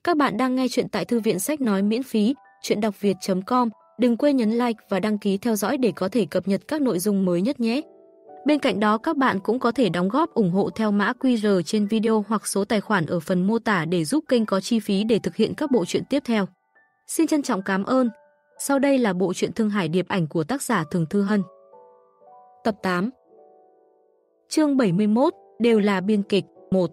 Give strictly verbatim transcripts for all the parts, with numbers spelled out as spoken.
Các bạn đang nghe chuyện tại thư viện sách nói miễn phí, chuyện đọc việt chấm com. Đừng quên nhấn like và đăng ký theo dõi để có thể cập nhật các nội dung mới nhất nhé. Bên cạnh đó các bạn cũng có thể đóng góp ủng hộ theo mã quy rờ trên video hoặc số tài khoản ở phần mô tả để giúp kênh có chi phí để thực hiện các bộ truyện tiếp theo. Xin trân trọng cảm ơn. Sau đây là bộ truyện Thương Hải Điệp Ảnh của tác giả Thường Thư Hân. Tập tám. Chương bảy mươi mốt, đều là biên kịch, một.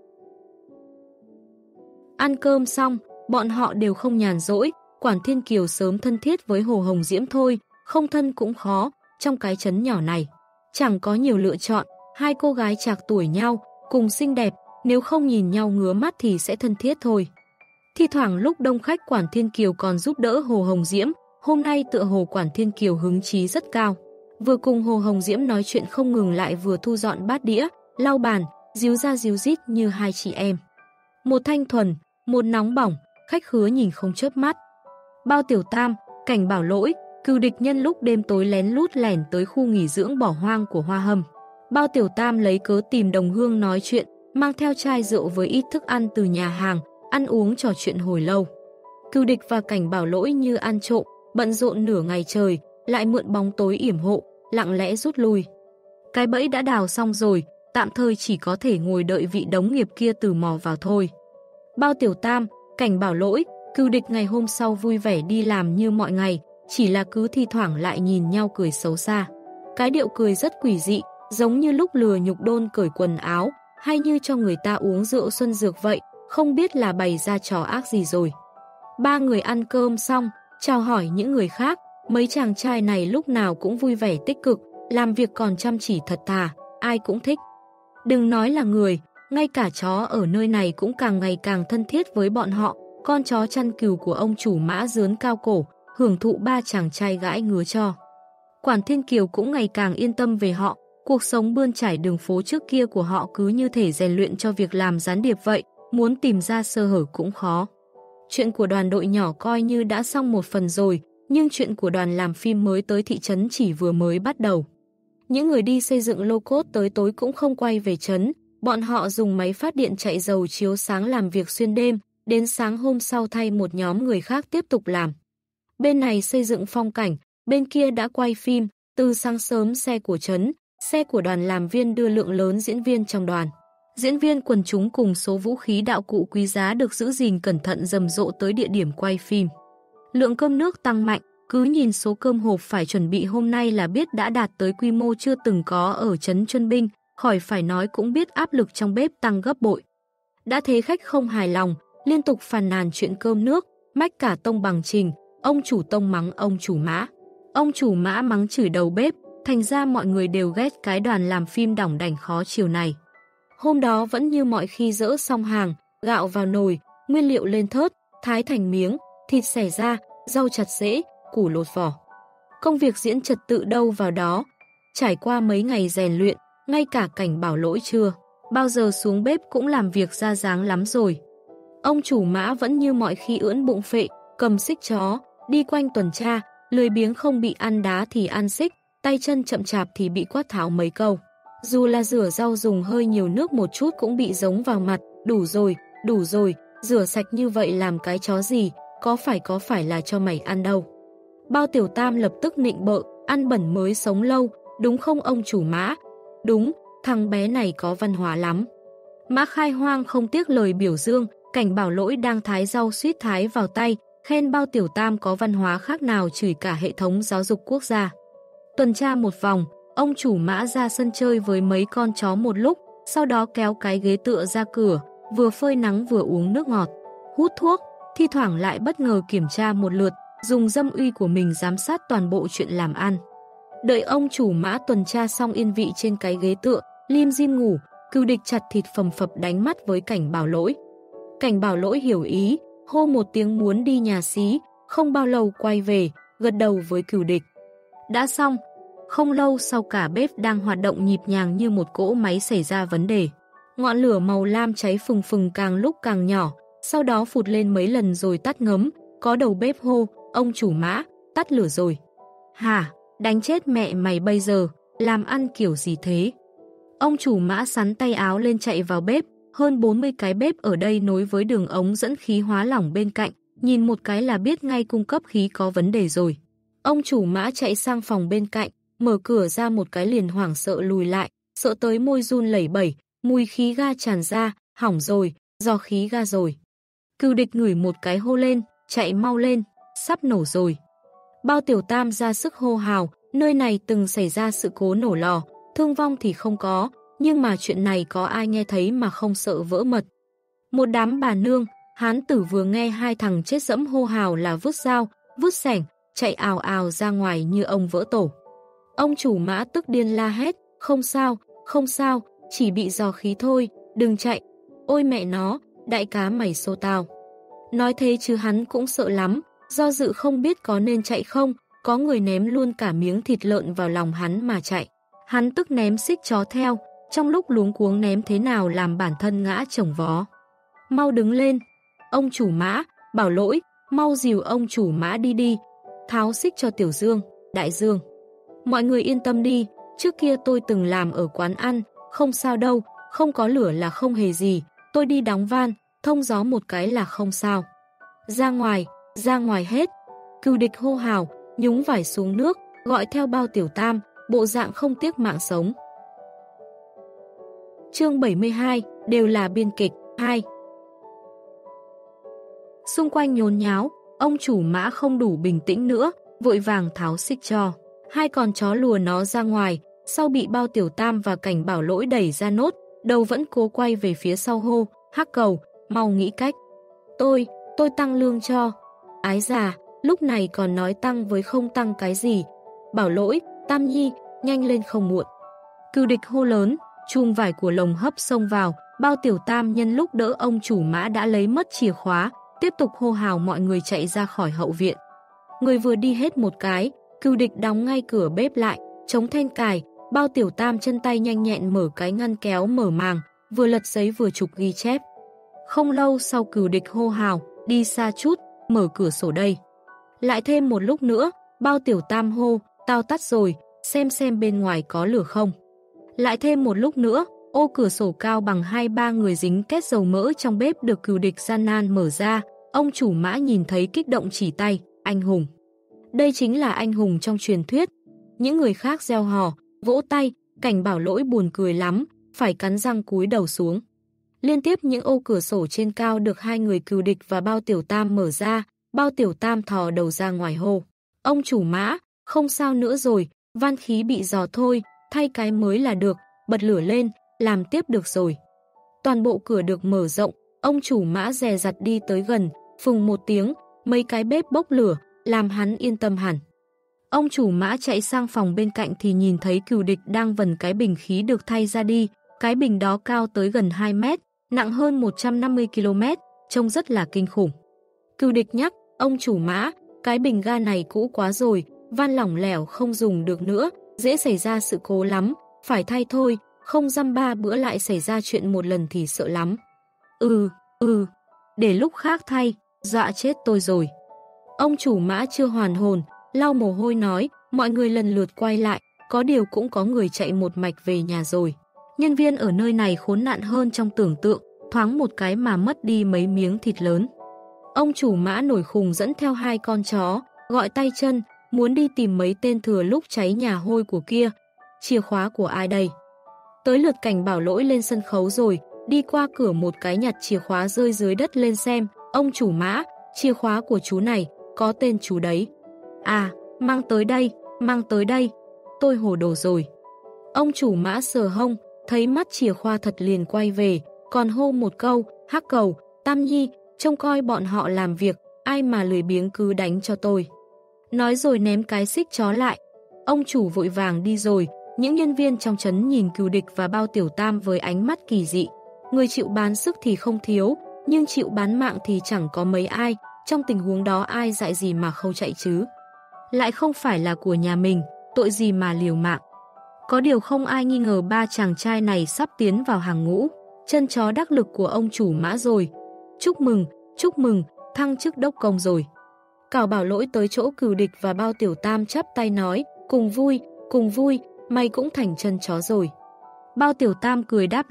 Ăn cơm xong, bọn họ đều không nhàn rỗi, Quản Thiên Kiều sớm thân thiết với Hồ Hồng Diễm thôi, không thân cũng khó, trong cái trấn nhỏ này. Chẳng có nhiều lựa chọn, hai cô gái trạc tuổi nhau, cùng xinh đẹp, nếu không nhìn nhau ngứa mắt thì sẽ thân thiết thôi. Thi thoảng lúc đông khách Quản Thiên Kiều còn giúp đỡ Hồ Hồng Diễm, hôm nay tựa hồ Quản Thiên Kiều hứng chí rất cao. Vừa cùng Hồ Hồng Diễm nói chuyện không ngừng lại vừa thu dọn bát đĩa, lau bàn, díu ra díu dít như hai chị em. Một thanh thuần, một nóng bỏng, khách khứa nhìn không chớp mắt. Bao Tiểu Tam, Cảnh Bảo Lỗi, Cừu Địch nhân lúc đêm tối lén lút lẻn tới khu nghỉ dưỡng bỏ hoang của Hoa Hâm. Bao Tiểu Tam lấy cớ tìm đồng hương nói chuyện, mang theo chai rượu với ít thức ăn từ nhà hàng, ăn uống trò chuyện hồi lâu. Cừu Địch và Cảnh Bảo Lỗi như ăn trộm, bận rộn nửa ngày trời, lại mượn bóng tối yểm hộ, lặng lẽ rút lui. Cái bẫy đã đào xong rồi, tạm thời chỉ có thể ngồi đợi vị đống nghiệp kia từ mò vào thôi. Bao Tiểu Tam, Cảnh Bảo Lỗi, Cừu Địch ngày hôm sau vui vẻ đi làm như mọi ngày, chỉ là cứ thi thoảng lại nhìn nhau cười xấu xa. Cái điệu cười rất quỷ dị, giống như lúc lừa nhục đôn cởi quần áo, hay như cho người ta uống rượu xuân dược vậy, không biết là bày ra trò ác gì rồi. Ba người ăn cơm xong, chào hỏi những người khác, mấy chàng trai này lúc nào cũng vui vẻ tích cực, làm việc còn chăm chỉ thật thà, ai cũng thích. Đừng nói là người, ngay cả chó ở nơi này cũng càng ngày càng thân thiết với bọn họ, con chó chăn cừu của ông chủ Mã Dướn cao cổ, hưởng thụ ba chàng trai gãi ngứa cho. Quản Thiên Kiều cũng ngày càng yên tâm về họ, cuộc sống bươn trải đường phố trước kia của họ cứ như thể rèn luyện cho việc làm gián điệp vậy, muốn tìm ra sơ hở cũng khó. Chuyện của đoàn đội nhỏ coi như đã xong một phần rồi, nhưng chuyện của đoàn làm phim mới tới thị trấn chỉ vừa mới bắt đầu. Những người đi xây dựng lô cốt tới tối cũng không quay về trấn, bọn họ dùng máy phát điện chạy dầu chiếu sáng làm việc xuyên đêm, đến sáng hôm sau thay một nhóm người khác tiếp tục làm. Bên này xây dựng phong cảnh, bên kia đã quay phim, từ sáng sớm xe của trấn, xe của đoàn làm viên đưa lượng lớn diễn viên trong đoàn. Diễn viên quần chúng cùng số vũ khí đạo cụ quý giá được giữ gìn cẩn thận rầm rộ tới địa điểm quay phim. Lượng cơm nước tăng mạnh, cứ nhìn số cơm hộp phải chuẩn bị hôm nay là biết đã đạt tới quy mô chưa từng có ở trấn Chuân Binh, khỏi phải nói cũng biết áp lực trong bếp tăng gấp bội. Đã thế khách không hài lòng, liên tục phàn nàn chuyện cơm nước, mách cả tông bằng trình, ông chủ tông mắng ông chủ Mã. Ông chủ Mã mắng chửi đầu bếp, thành ra mọi người đều ghét cái đoàn làm phim đỏng đảnh khó chiều này. Hôm đó vẫn như mọi khi dỡ xong hàng, gạo vào nồi, nguyên liệu lên thớt, thái thành miếng, thịt xẻ ra, rau chặt rễ, củ lột vỏ. Công việc diễn trật tự đâu vào đó. Trải qua mấy ngày rèn luyện, ngay cả Cảnh Bảo Lỗi chưa bao giờ xuống bếp cũng làm việc ra dáng lắm rồi. Ông chủ Mã vẫn như mọi khi ưỡn bụng phệ, cầm xích chó, đi quanh tuần tra, lười biếng không bị ăn đá thì ăn xích, tay chân chậm chạp thì bị quát tháo mấy câu. Dù là rửa rau dùng hơi nhiều nước một chút cũng bị giống vào mặt, đủ rồi, đủ rồi, rửa sạch như vậy làm cái chó gì, có phải có phải là cho mày ăn đâu. Bao Tiểu Tam lập tức nịnh bợ, ăn bẩn mới sống lâu, đúng không ông chủ Mã? Đúng, thằng bé này có văn hóa lắm. Mã Khai Hoang không tiếc lời biểu dương, Cảnh Bảo Lỗi đang thái rau suýt thái vào tay, khen Bao Tiểu Tam có văn hóa khác nào chửi cả hệ thống giáo dục quốc gia. Tuần tra một vòng, ông chủ Mã ra sân chơi với mấy con chó một lúc, sau đó kéo cái ghế tựa ra cửa, vừa phơi nắng vừa uống nước ngọt, hút thuốc, thi thoảng lại bất ngờ kiểm tra một lượt, dùng dâm uy của mình giám sát toàn bộ chuyện làm ăn. Đợi ông chủ Mã tuần tra xong yên vị trên cái ghế tựa, lim dim ngủ, Cừu Địch chặt thịt phầm phập đánh mắt với Cảnh Bảo Lỗi. Cảnh Bảo Lỗi hiểu ý, hô một tiếng muốn đi nhà xí, không bao lâu quay về, gật đầu với Cừu Địch. Đã xong, không lâu sau cả bếp đang hoạt động nhịp nhàng như một cỗ máy xảy ra vấn đề. Ngọn lửa màu lam cháy phừng phừng càng lúc càng nhỏ, sau đó phụt lên mấy lần rồi tắt ngấm, có đầu bếp hô, ông chủ Mã, tắt lửa rồi. Hả, đánh chết mẹ mày bây giờ, làm ăn kiểu gì thế? Ông chủ Mã sắn tay áo lên chạy vào bếp, hơn bốn mươi cái bếp ở đây nối với đường ống dẫn khí hóa lỏng bên cạnh, nhìn một cái là biết ngay cung cấp khí có vấn đề rồi. Ông chủ Mã chạy sang phòng bên cạnh, mở cửa ra một cái liền hoảng sợ lùi lại, sợ tới môi run lẩy bẩy, mùi khí ga tràn ra, hỏng rồi, do khí ga rồi. Cừu Địch ngửi một cái hô lên, chạy mau lên, sắp nổ rồi. Bao Tiểu Tam ra sức hô hào, nơi này từng xảy ra sự cố nổ lò, thương vong thì không có, nhưng mà chuyện này có ai nghe thấy mà không sợ vỡ mật. Một đám bà nương, hán tử vừa nghe hai thằng chết dẫm hô hào là vứt dao, vứt sẻng, chạy ào ào ra ngoài như ông vỡ tổ. Ông chủ Mã tức điên la hét, không sao, không sao, chỉ bị rò khí thôi, đừng chạy. Ôi mẹ nó, đại cá mày xô tao. Nói thế chứ hắn cũng sợ lắm, do dự không biết có nên chạy không, có người ném luôn cả miếng thịt lợn vào lòng hắn mà chạy. Hắn tức ném xích chó theo, trong lúc luống cuống ném thế nào làm bản thân ngã chồng vó. Mau đứng lên, ông chủ Mã, Bảo Lỗi, mau dìu ông chủ Mã đi đi, tháo xích cho Tiểu Dương, Đại Dương. Mọi người yên tâm đi, trước kia tôi từng làm ở quán ăn, không sao đâu, không có lửa là không hề gì, tôi đi đóng van, thông gió một cái là không sao. Ra ngoài, ra ngoài hết. Cừu Địch hô hào, nhúng vải xuống nước, gọi theo Bao Tiểu Tam, bộ dạng không tiếc mạng sống. Chương bảy mươi hai, đều là biên kịch, hai. Xung quanh nhốn nháo, ông chủ Mã không đủ bình tĩnh nữa, vội vàng tháo xích cho. Hai con chó lùa nó ra ngoài, sau bị Bao Tiểu Tam và Cảnh Bảo Lỗi đẩy ra nốt, đầu vẫn cố quay về phía sau hô, Hắc Cầu, mau nghĩ cách. Tôi, tôi tăng lương cho. Ái già, lúc này còn nói tăng với không tăng cái gì. Bảo Lỗi, Tam Nhi, nhanh lên không muộn. Cừu Địch hô lớn, chùm vải của lồng hấp xông vào, Bao Tiểu Tam nhân lúc đỡ ông chủ Mã đã lấy mất chìa khóa, tiếp tục hô hào mọi người chạy ra khỏi hậu viện. Người vừa đi hết một cái, Cừu Địch đóng ngay cửa bếp lại, chống then cài, Bao Tiểu Tam chân tay nhanh nhẹn mở cái ngăn kéo mở màng, vừa lật giấy vừa chụp ghi chép. Không lâu sau Cừu Địch hô hào, đi xa chút, mở cửa sổ đây. Lại thêm một lúc nữa, Bao Tiểu Tam hô, tao tắt rồi, xem xem bên ngoài có lửa không. Lại thêm một lúc nữa, ô cửa sổ cao bằng hai ba người dính kết dầu mỡ trong bếp được Cừu Địch gian nan mở ra, ông chủ Mã nhìn thấy kích động chỉ tay, anh hùng. Đây chính là anh hùng trong truyền thuyết. Những người khác reo hò, vỗ tay, Cảnh Bảo Lỗi buồn cười lắm, phải cắn răng cúi đầu xuống. Liên tiếp những ô cửa sổ trên cao được hai người Cừu Địch và Bao Tiểu Tam mở ra, Bao Tiểu Tam thò đầu ra ngoài hô. Ông chủ Mã, không sao nữa rồi, van khí bị rò thôi, thay cái mới là được, bật lửa lên, làm tiếp được rồi. Toàn bộ cửa được mở rộng, ông chủ Mã dè dặt đi tới gần, phùng một tiếng, mấy cái bếp bốc lửa, làm hắn yên tâm hẳn. Ông chủ Mã chạy sang phòng bên cạnh thì nhìn thấy Cừu Địch đang vần cái bình khí được thay ra đi, cái bình đó cao tới gần hai mét, nặng hơn một trăm năm mươi ki lô mét, trông rất là kinh khủng. Cừu Địch nhắc, ông chủ Mã, cái bình ga này cũ quá rồi, van lỏng lẻo không dùng được nữa, dễ xảy ra sự cố lắm, phải thay thôi, không dăm ba bữa lại xảy ra chuyện một lần thì sợ lắm. Ừ, ừ, để lúc khác thay, dọa chết tôi rồi. Ông chủ Mã chưa hoàn hồn, lau mồ hôi nói, mọi người lần lượt quay lại, có điều cũng có người chạy một mạch về nhà rồi. Nhân viên ở nơi này khốn nạn hơn trong tưởng tượng, thoáng một cái mà mất đi mấy miếng thịt lớn. Ông chủ Mã nổi khùng dẫn theo hai con chó, gọi tay chân, muốn đi tìm mấy tên thừa lúc cháy nhà hôi của kia. Chìa khóa của ai đây? Tới lượt Cảnh Bảo Lỗi lên sân khấu rồi, đi qua cửa một cái nhặt chìa khóa rơi dưới đất lên xem. Ông chủ Mã, chìa khóa của chú này, có tên chú đấy. À, mang tới đây, mang tới đây. Tôi hồ đồ rồi. Ông chủ Mã sờ hông, thấy mắt chìa khóa thật liền quay về, còn hô một câu, Hắc Cầu, Tam Nhi, trông coi bọn họ làm việc, ai mà lười biếng cứ đánh cho tôi. Nói rồi ném cái xích chó lại. Ông chủ vội vàng đi rồi, những nhân viên trong trấn nhìn Cừu Địch và Bao Tiểu Tam với ánh mắt kỳ dị. Người chịu bán sức thì không thiếu, nhưng chịu bán mạng thì chẳng có mấy ai, trong tình huống đó ai dại gì mà không chạy chứ. Lại không phải là của nhà mình, tội gì mà liều mạng. Có điều không ai nghi ngờ ba chàng trai này sắp tiến vào hàng ngũ, chân chó đắc lực của ông chủ Mã rồi. Chúc mừng, chúc mừng, thăng chức đốc công rồi. Cảo Bảo Lỗi tới chỗ Cừu Địch và Bao Tiểu Tam chắp tay nói, cùng vui, cùng vui, mày cũng thành chân chó rồi. Bao Tiểu Tam cười đáp lại,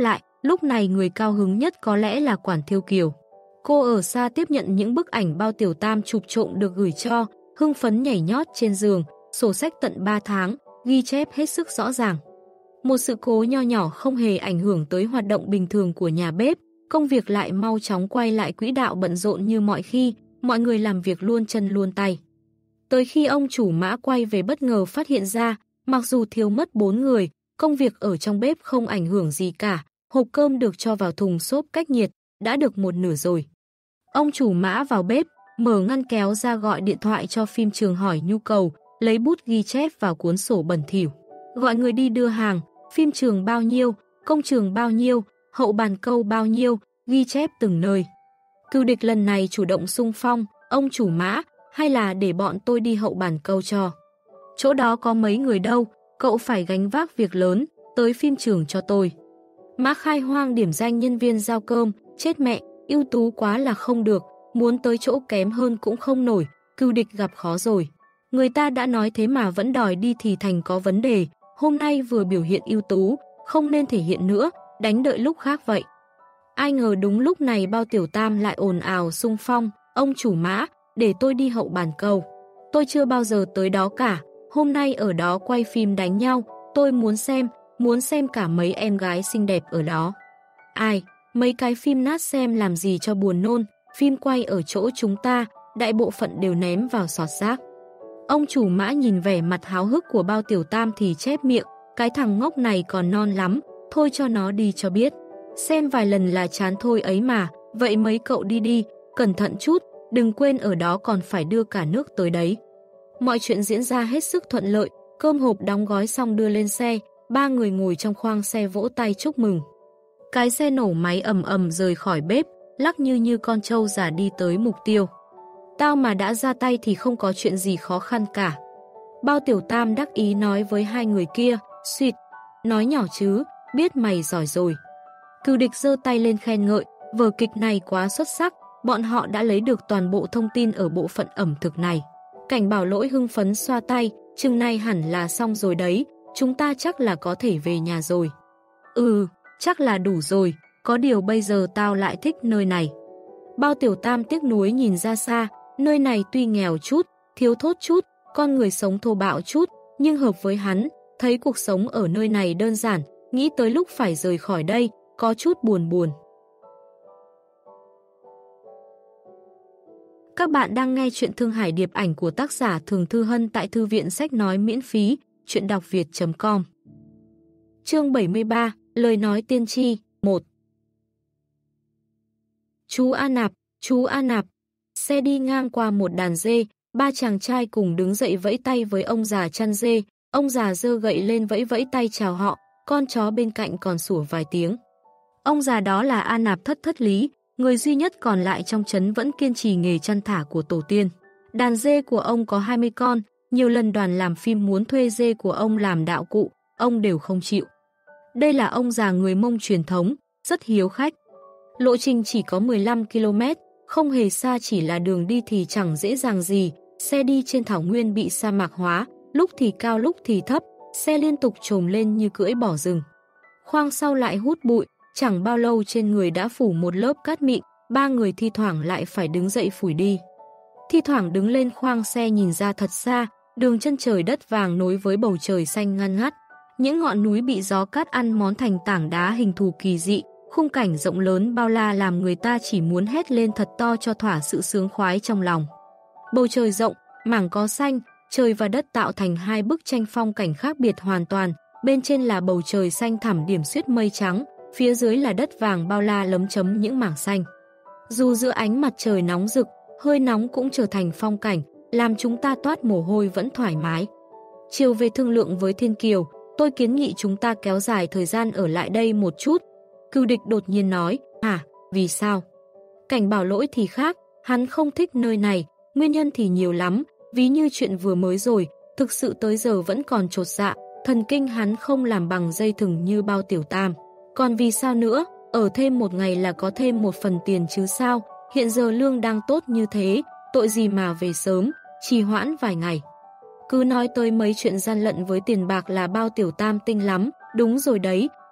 Lúc này người cao hứng nhất có lẽ là Quản Thiêu Kiều. Cô ở xa tiếp nhận những bức ảnh Bao Tiểu Tam chụp trộm được gửi cho, hưng phấn nhảy nhót trên giường, sổ sách tận ba tháng, ghi chép hết sức rõ ràng. Một sự cố nho nhỏ không hề ảnh hưởng tới hoạt động bình thường của nhà bếp, công việc lại mau chóng quay lại quỹ đạo bận rộn như mọi khi, mọi người làm việc luôn chân luôn tay. Tới khi ông chủ Mã quay về bất ngờ phát hiện ra, mặc dù thiếu mất bốn người, công việc ở trong bếp không ảnh hưởng gì cả, hộp cơm được cho vào thùng xốp cách nhiệt, đã được một nửa rồi. Ông chủ Mã vào bếp, mở ngăn kéo ra gọi điện thoại cho Phim Trường hỏi nhu cầu, lấy bút ghi chép vào cuốn sổ bẩn thỉu. Gọi người đi đưa hàng, Phim Trường bao nhiêu, công trường bao nhiêu, hậu bàn câu bao nhiêu, ghi chép từng nơi. Cừu Địch lần này chủ động xung phong, ông chủ Mã, hay là để bọn tôi đi hậu bàn câu cho. Chỗ đó có mấy người đâu, cậu phải gánh vác việc lớn, tới phim trường cho tôi. Mã khai hoang điểm danh nhân viên giao cơm, chết mẹ, ưu tú quá là không được, muốn tới chỗ kém hơn cũng không nổi, Cừu Địch gặp khó rồi. Người ta đã nói thế mà vẫn đòi đi thì thành có vấn đề, hôm nay vừa biểu hiện ưu tú, không nên thể hiện nữa, đánh đợi lúc khác vậy. Ai ngờ đúng lúc này Bao Tiểu Tam lại ồn ào xung phong, ông chủ Mã, để tôi đi hậu bàn câu. Tôi chưa bao giờ tới đó cả, hôm nay ở đó quay phim đánh nhau, tôi muốn xem, muốn xem cả mấy em gái xinh đẹp ở đó. Ai, mấy cái phim nát xem làm gì cho buồn nôn, phim quay ở chỗ chúng ta, đại bộ phận đều ném vào sọt rác. Ông chủ Mã nhìn vẻ mặt háo hức của Bao Tiểu Tam thì chép miệng, cái thằng ngốc này còn non lắm, thôi cho nó đi cho biết. Xem vài lần là chán thôi ấy mà, vậy mấy cậu đi đi, cẩn thận chút, đừng quên ở đó còn phải đưa cả nước tới đấy. Mọi chuyện diễn ra hết sức thuận lợi, cơm hộp đóng gói xong đưa lên xe, ba người ngồi trong khoang xe vỗ tay chúc mừng. Cái xe nổ máy ầm ầm rời khỏi bếp, lắc như như con trâu già đi tới mục tiêu. Tao mà đã ra tay thì không có chuyện gì khó khăn cả. Bao Tiểu Tam đắc ý nói với hai người kia, suýt, nói nhỏ chứ, biết mày giỏi rồi. Cừu Địch giơ tay lên khen ngợi, vở kịch này quá xuất sắc, bọn họ đã lấy được toàn bộ thông tin ở bộ phận ẩm thực này. Cảnh Bảo Lỗi hưng phấn xoa tay, chừng này hẳn là xong rồi đấy, chúng ta chắc là có thể về nhà rồi. Ừ, chắc là đủ rồi, có điều bây giờ tao lại thích nơi này. Bao Tiểu Tam tiếc nuối nhìn ra xa, nơi này tuy nghèo chút, thiếu thốn chút, con người sống thô bạo chút, nhưng hợp với hắn, thấy cuộc sống ở nơi này đơn giản, nghĩ tới lúc phải rời khỏi đây, có chút buồn buồn. Các bạn đang nghe chuyện Thương Hải Điệp Ảnh của tác giả Thường Thư Hân tại Thư viện Sách Nói miễn phí, chuyện đọc việt chấm com. Chương bảy mươi ba, Lời nói tiên tri, một. Chú A Nạp, chú A Nạp. Xe đi ngang qua một đàn dê, ba chàng trai cùng đứng dậy vẫy tay với ông già chăn dê, ông già giơ gậy lên vẫy vẫy tay chào họ, con chó bên cạnh còn sủa vài tiếng. Ông già đó là A Nạp Thất Thất Lý, người duy nhất còn lại trong trấn vẫn kiên trì nghề chăn thả của tổ tiên. Đàn dê của ông có hai mươi con, nhiều lần đoàn làm phim muốn thuê dê của ông làm đạo cụ, ông đều không chịu. Đây là ông già người Mông truyền thống, rất hiếu khách. Lộ trình chỉ có mười lăm ki lô mét, không hề xa, chỉ là đường đi thì chẳng dễ dàng gì, xe đi trên thảo nguyên bị sa mạc hóa, lúc thì cao lúc thì thấp, xe liên tục trồm lên như cưỡi bỏ rừng. Khoang sau lại hút bụi, chẳng bao lâu trên người đã phủ một lớp cát mịn, ba người thi thoảng lại phải đứng dậy phủi đi. Thi thoảng đứng lên khoang xe nhìn ra thật xa, đường chân trời đất vàng nối với bầu trời xanh ngăn ngắt. Những ngọn núi bị gió cát ăn món thành tảng đá hình thù kỳ dị, khung cảnh rộng lớn bao la làm người ta chỉ muốn hét lên thật to cho thỏa sự sướng khoái trong lòng. Bầu trời rộng, mảng có xanh, trời và đất tạo thành hai bức tranh phong cảnh khác biệt hoàn toàn, bên trên là bầu trời xanh thẳm điểm xuyết mây trắng, phía dưới là đất vàng bao la lấm chấm những mảng xanh. Dù giữa ánh mặt trời nóng rực, hơi nóng cũng trở thành phong cảnh, làm chúng ta toát mồ hôi vẫn thoải mái. Chiều về thương lượng với Thiên Kiều, tôi kiến nghị chúng ta kéo dài thời gian ở lại đây một chút. Cừu Địch đột nhiên nói, à, vì sao? Cảnh Bảo Lỗi thì khác, hắn không thích nơi này, nguyên nhân thì nhiều lắm, ví như chuyện vừa mới rồi, thực sự tới giờ vẫn còn chột dạ, thần kinh hắn không làm bằng dây thừng như Bao Tiểu Tam. Còn vì sao nữa, ở thêm một ngày là có thêm một phần tiền chứ sao, hiện giờ lương đang tốt như thế, tội gì mà về sớm, trì hoãn vài ngày. Cứ nói tới mấy chuyện gian lận với tiền bạc là Bao Tiểu Tam tinh lắm, đúng rồi đấy,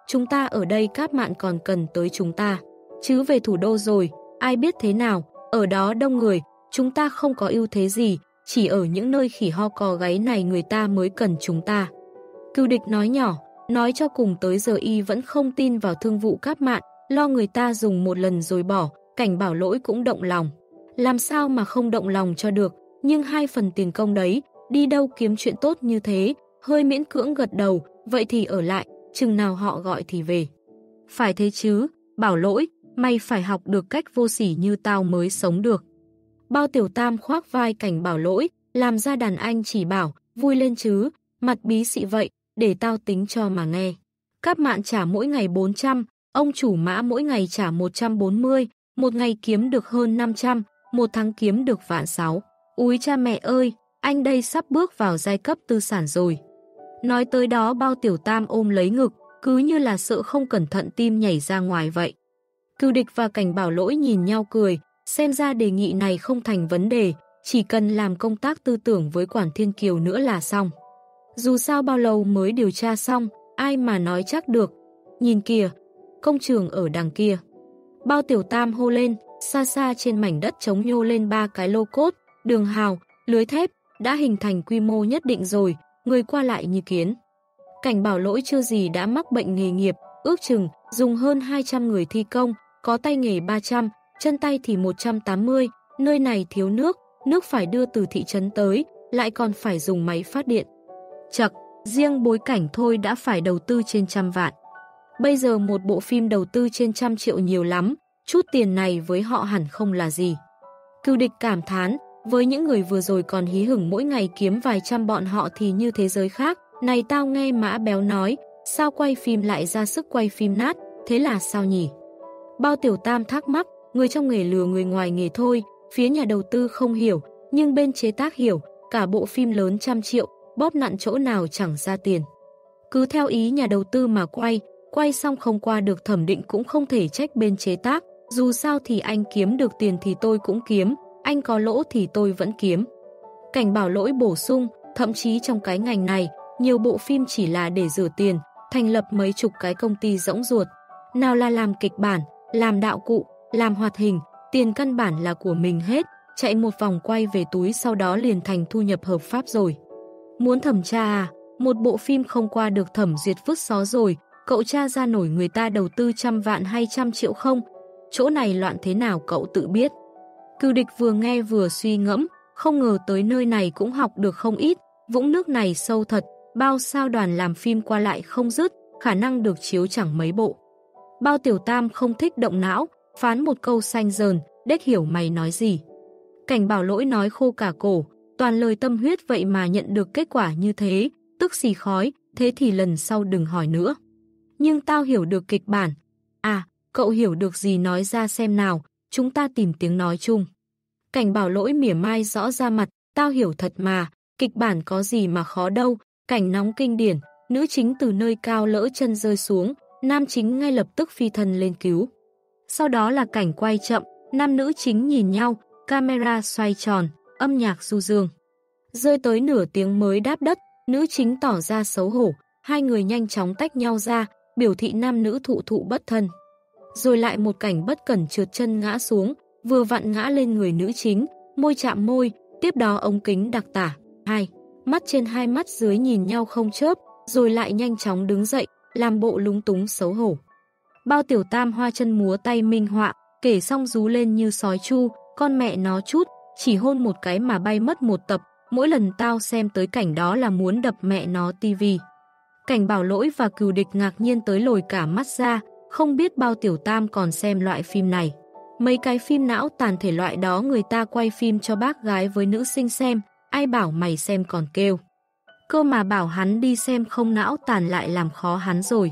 chúng ta ở đây Cáp Mạn còn cần tới chúng ta. Chứ về thủ đô rồi, ai biết thế nào, ở đó đông người, chúng ta không có ưu thế gì, chỉ ở những nơi khỉ ho cò gáy này người ta mới cần chúng ta. Cừu Địch nói nhỏ, nói cho cùng tới giờ y vẫn không tin vào thương vụ Cáp Mạn, lo người ta dùng một lần rồi bỏ. Cảnh Bảo Lỗi cũng động lòng. Làm sao mà không động lòng cho được, nhưng hai phần tiền công đấy, đi đâu kiếm chuyện tốt như thế, hơi miễn cưỡng gật đầu, vậy thì ở lại, chừng nào họ gọi thì về. Phải thế chứ, Bảo Lỗi, mày phải học được cách vô sỉ như tao mới sống được. Bao Tiểu Tam khoác vai Cảnh Bảo Lỗi, làm ra đàn anh chỉ bảo, vui lên chứ, mặt bí xị vậy, để tao tính cho mà nghe. Cáp Mạn trả mỗi ngày bốn trăm, ông chủ Mã mỗi ngày trả một trăm bốn mươi, một ngày kiếm được hơn năm trăm, một tháng kiếm được vạn sáu. Úi cha mẹ ơi, anh đây sắp bước vào giai cấp tư sản rồi. Nói tới đó Bao Tiểu Tam ôm lấy ngực, cứ như là sợ không cẩn thận tim nhảy ra ngoài vậy. Cừu Địch và Cảnh Bảo Lỗi nhìn nhau cười, xem ra đề nghị này không thành vấn đề, chỉ cần làm công tác tư tưởng với Quản Thiên Kiều nữa là xong. Dù sao bao lâu mới điều tra xong, ai mà nói chắc được. Nhìn kìa, công trường ở đằng kia. Bao Tiểu Tam hô lên, xa xa trên mảnh đất trống nhô lên ba cái lô cốt, đường hào, lưới thép, đã hình thành quy mô nhất định rồi, người qua lại như kiến. Cảnh Bảo Lỗi chưa gì đã mắc bệnh nghề nghiệp, ước chừng dùng hơn hai trăm người thi công, có tay nghề ba trăm, chân tay thì một trăm tám mươi, nơi này thiếu nước, nước phải đưa từ thị trấn tới, lại còn phải dùng máy phát điện. Chậc, riêng bối cảnh thôi đã phải đầu tư trên trăm vạn. Bây giờ một bộ phim đầu tư trên trăm triệu nhiều lắm, chút tiền này với họ hẳn không là gì. Cừu Địch cảm thán, với những người vừa rồi còn hí hửng mỗi ngày kiếm vài trăm bọn họ thì như thế giới khác. Này tao nghe Mã Béo nói, sao quay phim lại ra sức quay phim nát, thế là sao nhỉ? Bao Tiểu Tam thắc mắc, người trong nghề lừa người ngoài nghề thôi, phía nhà đầu tư không hiểu, nhưng bên chế tác hiểu, cả bộ phim lớn trăm triệu, bóp nặn chỗ nào chẳng ra tiền. Cứ theo ý nhà đầu tư mà quay, quay xong không qua được thẩm định cũng không thể trách bên chế tác, dù sao thì anh kiếm được tiền thì tôi cũng kiếm, anh có lỗ thì tôi vẫn kiếm. Cảnh Bảo Lỗi bổ sung, thậm chí trong cái ngành này, nhiều bộ phim chỉ là để rửa tiền, thành lập mấy chục cái công ty rỗng ruột. Nào là làm kịch bản, làm đạo cụ, làm hoạt hình, tiền căn bản là của mình hết, chạy một vòng quay về túi sau đó liền thành thu nhập hợp pháp rồi. Muốn thẩm tra à? Một bộ phim không qua được thẩm duyệt vứt xó rồi, cậu tra ra nổi người ta đầu tư trăm vạn hay trăm triệu không? Chỗ này loạn thế nào cậu tự biết. Cừu Địch vừa nghe vừa suy ngẫm, không ngờ tới nơi này cũng học được không ít, vũng nước này sâu thật, bao sao đoàn làm phim qua lại không dứt, khả năng được chiếu chẳng mấy bộ. Bao Tiểu Tam không thích động não, phán một câu xanh dờn, đếch hiểu mày nói gì. Cảnh Bảo Lỗi nói khô cả cổ, toàn lời tâm huyết vậy mà nhận được kết quả như thế, tức xì khói, thế thì lần sau đừng hỏi nữa. Nhưng tao hiểu được kịch bản. À, cậu hiểu được gì nói ra xem nào, chúng ta tìm tiếng nói chung. Cảnh Bảo Lỗi mỉa mai rõ ra mặt, tao hiểu thật mà, kịch bản có gì mà khó đâu, cảnh nóng kinh điển, nữ chính từ nơi cao lỡ chân rơi xuống, nam chính ngay lập tức phi thân lên cứu. Sau đó là cảnh quay chậm, nam nữ chính nhìn nhau, camera xoay tròn, âm nhạc du dương. Rơi tới nửa tiếng mới đáp đất, nữ chính tỏ ra xấu hổ, hai người nhanh chóng tách nhau ra, biểu thị nam nữ thụ thụ bất thân. Rồi lại một cảnh bất cẩn trượt chân ngã xuống, vừa vặn ngã lên người nữ chính, môi chạm môi, tiếp đó ống kính đặc tả, hai, mắt trên hai mắt dưới nhìn nhau không chớp, rồi lại nhanh chóng đứng dậy, làm bộ lúng túng xấu hổ. Bao Tiểu Tam hoa chân múa tay minh họa, kể xong rú lên như sói chu, con mẹ nó chút, chỉ hôn một cái mà bay mất một tập, mỗi lần tao xem tới cảnh đó là muốn đập mẹ nó tivi. Cảnh Bảo Lỗi và Cừu Địch ngạc nhiên tới lồi cả mắt ra, không biết Bao Tiểu Tam còn xem loại phim này. Mấy cái phim não tàn thể loại đó người ta quay phim cho bác gái với nữ sinh xem, ai bảo mày xem còn kêu. Cơ mà bảo hắn đi xem không não tàn lại làm khó hắn rồi.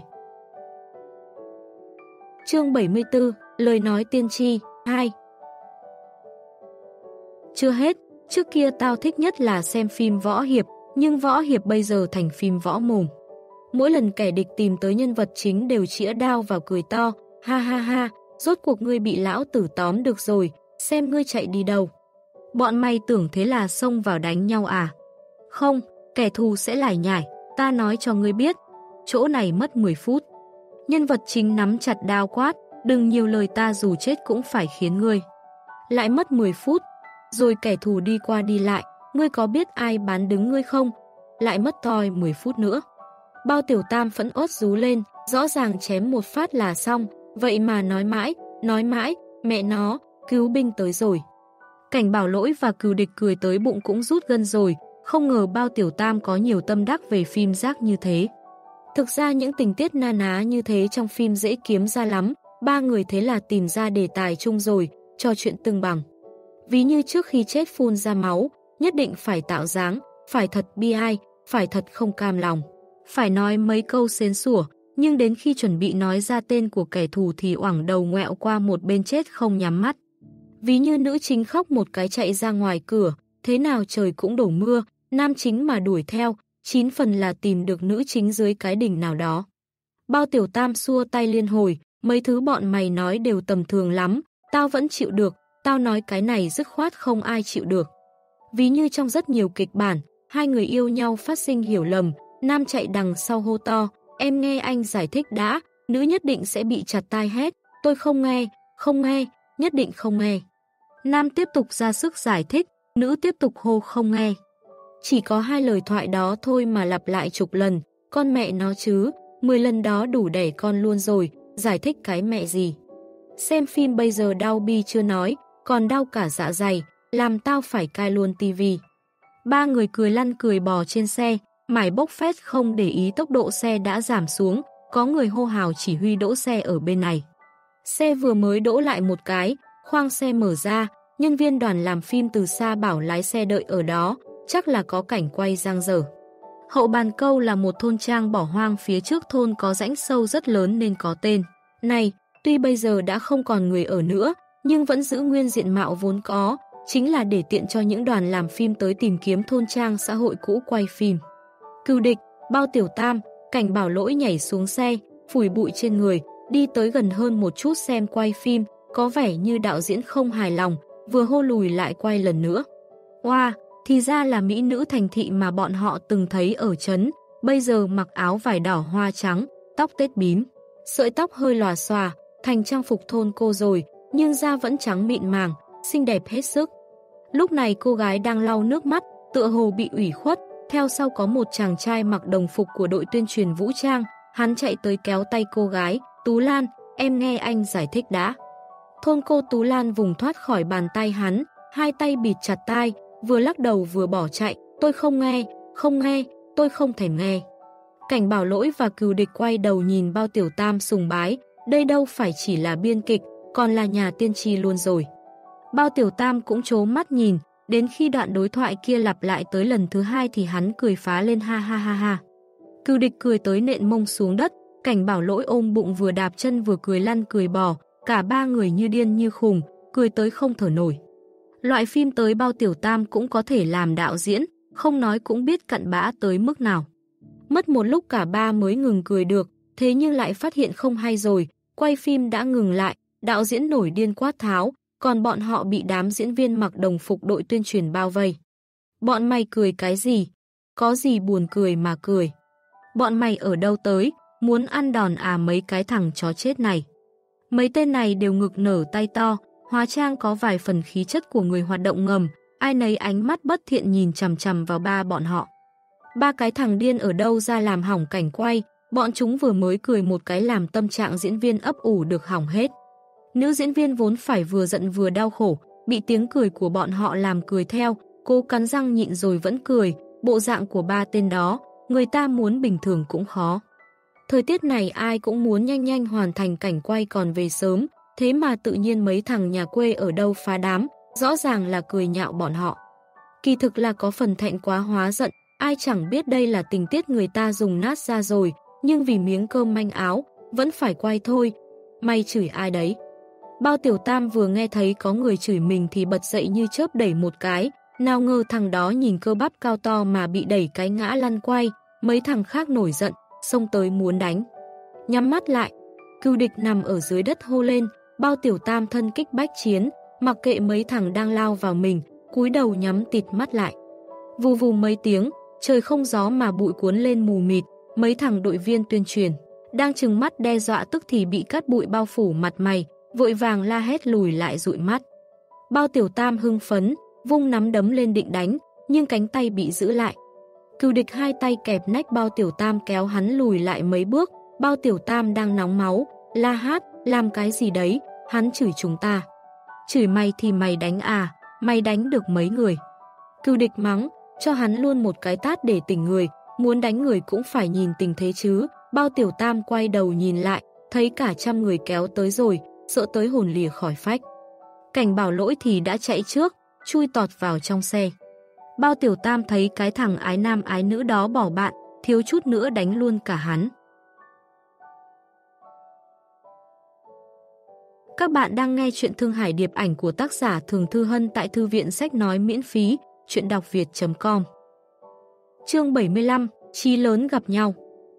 Chương bảy mươi tư, lời nói tiên tri, hai. Chưa hết, trước kia tao thích nhất là xem phim võ hiệp, nhưng võ hiệp bây giờ thành phim võ mồm. Mỗi lần kẻ địch tìm tới nhân vật chính đều chĩa đao vào cười to, ha ha ha, rốt cuộc ngươi bị lão tử tóm được rồi, xem ngươi chạy đi đâu. Bọn mày tưởng thế là xông vào đánh nhau à? Không, kẻ thù sẽ lải nhải, ta nói cho ngươi biết, chỗ này mất mười phút. Nhân vật chính nắm chặt đao quát, đừng nhiều lời, ta dù chết cũng phải khiến ngươi. Lại mất mười phút, rồi kẻ thù đi qua đi lại, ngươi có biết ai bán đứng ngươi không? Lại mất toi mười phút nữa. Bao Tiểu Tam phẫn uất rú lên, rõ ràng chém một phát là xong, vậy mà nói mãi, nói mãi, mẹ nó, cứu binh tới rồi. Cảnh Bảo Lỗi và Cừu Địch cười tới bụng cũng rút gân rồi, không ngờ Bao Tiểu Tam có nhiều tâm đắc về phim rác như thế. Thực ra những tình tiết na ná như thế trong phim dễ kiếm ra lắm, ba người thế là tìm ra đề tài chung rồi, trò chuyện tương bằng. Ví như trước khi chết phun ra máu, nhất định phải tạo dáng, phải thật bi ai, phải thật không cam lòng. Phải nói mấy câu xến sủa, nhưng đến khi chuẩn bị nói ra tên của kẻ thù thì oảng đầu ngoẹo qua một bên chết không nhắm mắt. Ví như nữ chính khóc một cái chạy ra ngoài cửa, thế nào trời cũng đổ mưa, nam chính mà đuổi theo, chín phần là tìm được nữ chính dưới cái đỉnh nào đó. Bao Tiểu Tam xua tay liên hồi, mấy thứ bọn mày nói đều tầm thường lắm, tao vẫn chịu được, tao nói cái này dứt khoát không ai chịu được. Ví như trong rất nhiều kịch bản, hai người yêu nhau phát sinh hiểu lầm, nam chạy đằng sau hô to, em nghe anh giải thích đã, nữ nhất định sẽ bị chặt tai hét, tôi không nghe, không nghe, nhất định không nghe. Nam tiếp tục ra sức giải thích, nữ tiếp tục hô không nghe. Chỉ có hai lời thoại đó thôi mà lặp lại chục lần, con mẹ nó chứ, mười lần đó đủ đẻ con luôn rồi, giải thích cái mẹ gì. Xem phim bây giờ đau bi chưa nói, còn đau cả dạ dày, làm tao phải cai luôn tivi. Ba người cười lăn cười bò trên xe, mải bốc phét không để ý tốc độ xe đã giảm xuống, có người hô hào chỉ huy đỗ xe ở bên này. Xe vừa mới đỗ lại một cái, khoang xe mở ra, nhân viên đoàn làm phim từ xa bảo lái xe đợi ở đó, chắc là có cảnh quay giang dở. Hậu Bàn Câu là một thôn trang bỏ hoang, phía trước thôn có rãnh sâu rất lớn nên có tên này. Tuy bây giờ đã không còn người ở nữa, nhưng vẫn giữ nguyên diện mạo vốn có, chính là để tiện cho những đoàn làm phim tới tìm kiếm thôn trang xã hội cũ quay phim. Cừu Địch, Bao Tiểu Tam, Cảnh Bảo Lỗi nhảy xuống xe, phủi bụi trên người, đi tới gần hơn một chút xem quay phim, có vẻ như đạo diễn không hài lòng, vừa hô lùi lại quay lần nữa. Wow, thì ra là mỹ nữ thành thị mà bọn họ từng thấy ở trấn, bây giờ mặc áo vải đỏ hoa trắng, tóc tết bím, sợi tóc hơi lòa xòa, thành trang phục thôn cô rồi, nhưng da vẫn trắng mịn màng, xinh đẹp hết sức. Lúc này cô gái đang lau nước mắt, tựa hồ bị ủy khuất, theo sau có một chàng trai mặc đồng phục của đội tuyên truyền vũ trang, hắn chạy tới kéo tay cô gái, Tú Lan, em nghe anh giải thích đã. Thôn cô Tú Lan vùng thoát khỏi bàn tay hắn, hai tay bịt chặt tai, vừa lắc đầu vừa bỏ chạy, tôi không nghe, không nghe, tôi không thèm nghe. Cảnh Bảo Lỗi và Cừu Địch quay đầu nhìn Bao Tiểu Tam sùng bái, đây đâu phải chỉ là biên kịch, còn là nhà tiên tri luôn rồi. Bao Tiểu Tam cũng trố mắt nhìn, đến khi đoạn đối thoại kia lặp lại tới lần thứ hai thì hắn cười phá lên ha ha ha ha. Cừu Địch cười tới nện mông xuống đất, Cảnh Bảo Lỗi ôm bụng vừa đạp chân vừa cười lăn cười bò, cả ba người như điên như khùng, cười tới không thở nổi. Loại phim tới Bao Tiểu Tam cũng có thể làm đạo diễn, không nói cũng biết cặn bã tới mức nào. Mất một lúc cả ba mới ngừng cười được, thế nhưng lại phát hiện không hay rồi, quay phim đã ngừng lại, đạo diễn nổi điên quát tháo, còn bọn họ bị đám diễn viên mặc đồng phục đội tuyên truyền bao vây. Bọn mày cười cái gì? Có gì buồn cười mà cười? Bọn mày ở đâu tới, muốn ăn đòn à mấy cái thằng chó chết này? Mấy tên này đều ngực nở tay to, hóa trang có vài phần khí chất của người hoạt động ngầm, ai nấy ánh mắt bất thiện nhìn chằm chằm vào ba bọn họ. Ba cái thằng điên ở đâu ra làm hỏng cảnh quay, bọn chúng vừa mới cười một cái làm tâm trạng diễn viên ấp ủ được hỏng hết. Nữ diễn viên vốn phải vừa giận vừa đau khổ, bị tiếng cười của bọn họ làm cười theo, cô cắn răng nhịn rồi vẫn cười, bộ dạng của ba tên đó, người ta muốn bình thường cũng khó. Thời tiết này ai cũng muốn nhanh nhanh hoàn thành cảnh quay còn về sớm, thế mà tự nhiên mấy thằng nhà quê ở đâu phá đám, rõ ràng là cười nhạo bọn họ. Kỳ thực là có phần thẹn quá hóa giận, ai chẳng biết đây là tình tiết người ta dùng nát ra rồi, nhưng vì miếng cơm manh áo, vẫn phải quay thôi. Mày chửi ai đấy? Bao Tiểu Tam vừa nghe thấy có người chửi mình thì bật dậy như chớp đẩy một cái, nào ngờ thằng đó nhìn cơ bắp cao to mà bị đẩy cái ngã lăn quay, mấy thằng khác nổi giận, xông tới muốn đánh. Nhắm mắt lại, Cừu Địch nằm ở dưới đất hô lên, Bao Tiểu Tam thân kích bách chiến, mặc kệ mấy thằng đang lao vào mình, cúi đầu nhắm tịt mắt lại. Vù vù mấy tiếng, trời không gió mà bụi cuốn lên mù mịt, mấy thằng đội viên tuyên truyền đang trừng mắt đe dọa tức thì bị cát bụi bao phủ mặt mày, vội vàng la hét lùi lại dụi mắt. Bao Tiểu Tam hưng phấn, vung nắm đấm lên định đánh, nhưng cánh tay bị giữ lại. Cừu Địch hai tay kẹp nách Bao Tiểu Tam kéo hắn lùi lại mấy bước. Bao Tiểu Tam đang nóng máu, la hát, làm cái gì đấy, hắn chửi chúng ta. Chửi mày thì mày đánh à, mày đánh được mấy người. Cừu Địch mắng, cho hắn luôn một cái tát để tỉnh người, muốn đánh người cũng phải nhìn tình thế chứ. Bao Tiểu Tam quay đầu nhìn lại, thấy cả trăm người kéo tới rồi, sợ tới hồn lìa khỏi phách. Cảnh Bảo Lỗi thì đã chạy trước, chui tọt vào trong xe. Bao Tiểu Tam thấy cái thằng ái nam ái nữ đó bỏ bạn, thiếu chút nữa đánh luôn cả hắn. Các bạn đang nghe chuyện Thương Hải Điệp Ảnh của tác giả Thường Thư Hân tại Thư viện Sách Nói miễn phí, chuyện đọc việt chấm com. Chương bảy mươi lăm, Chí lớn gặp nhau.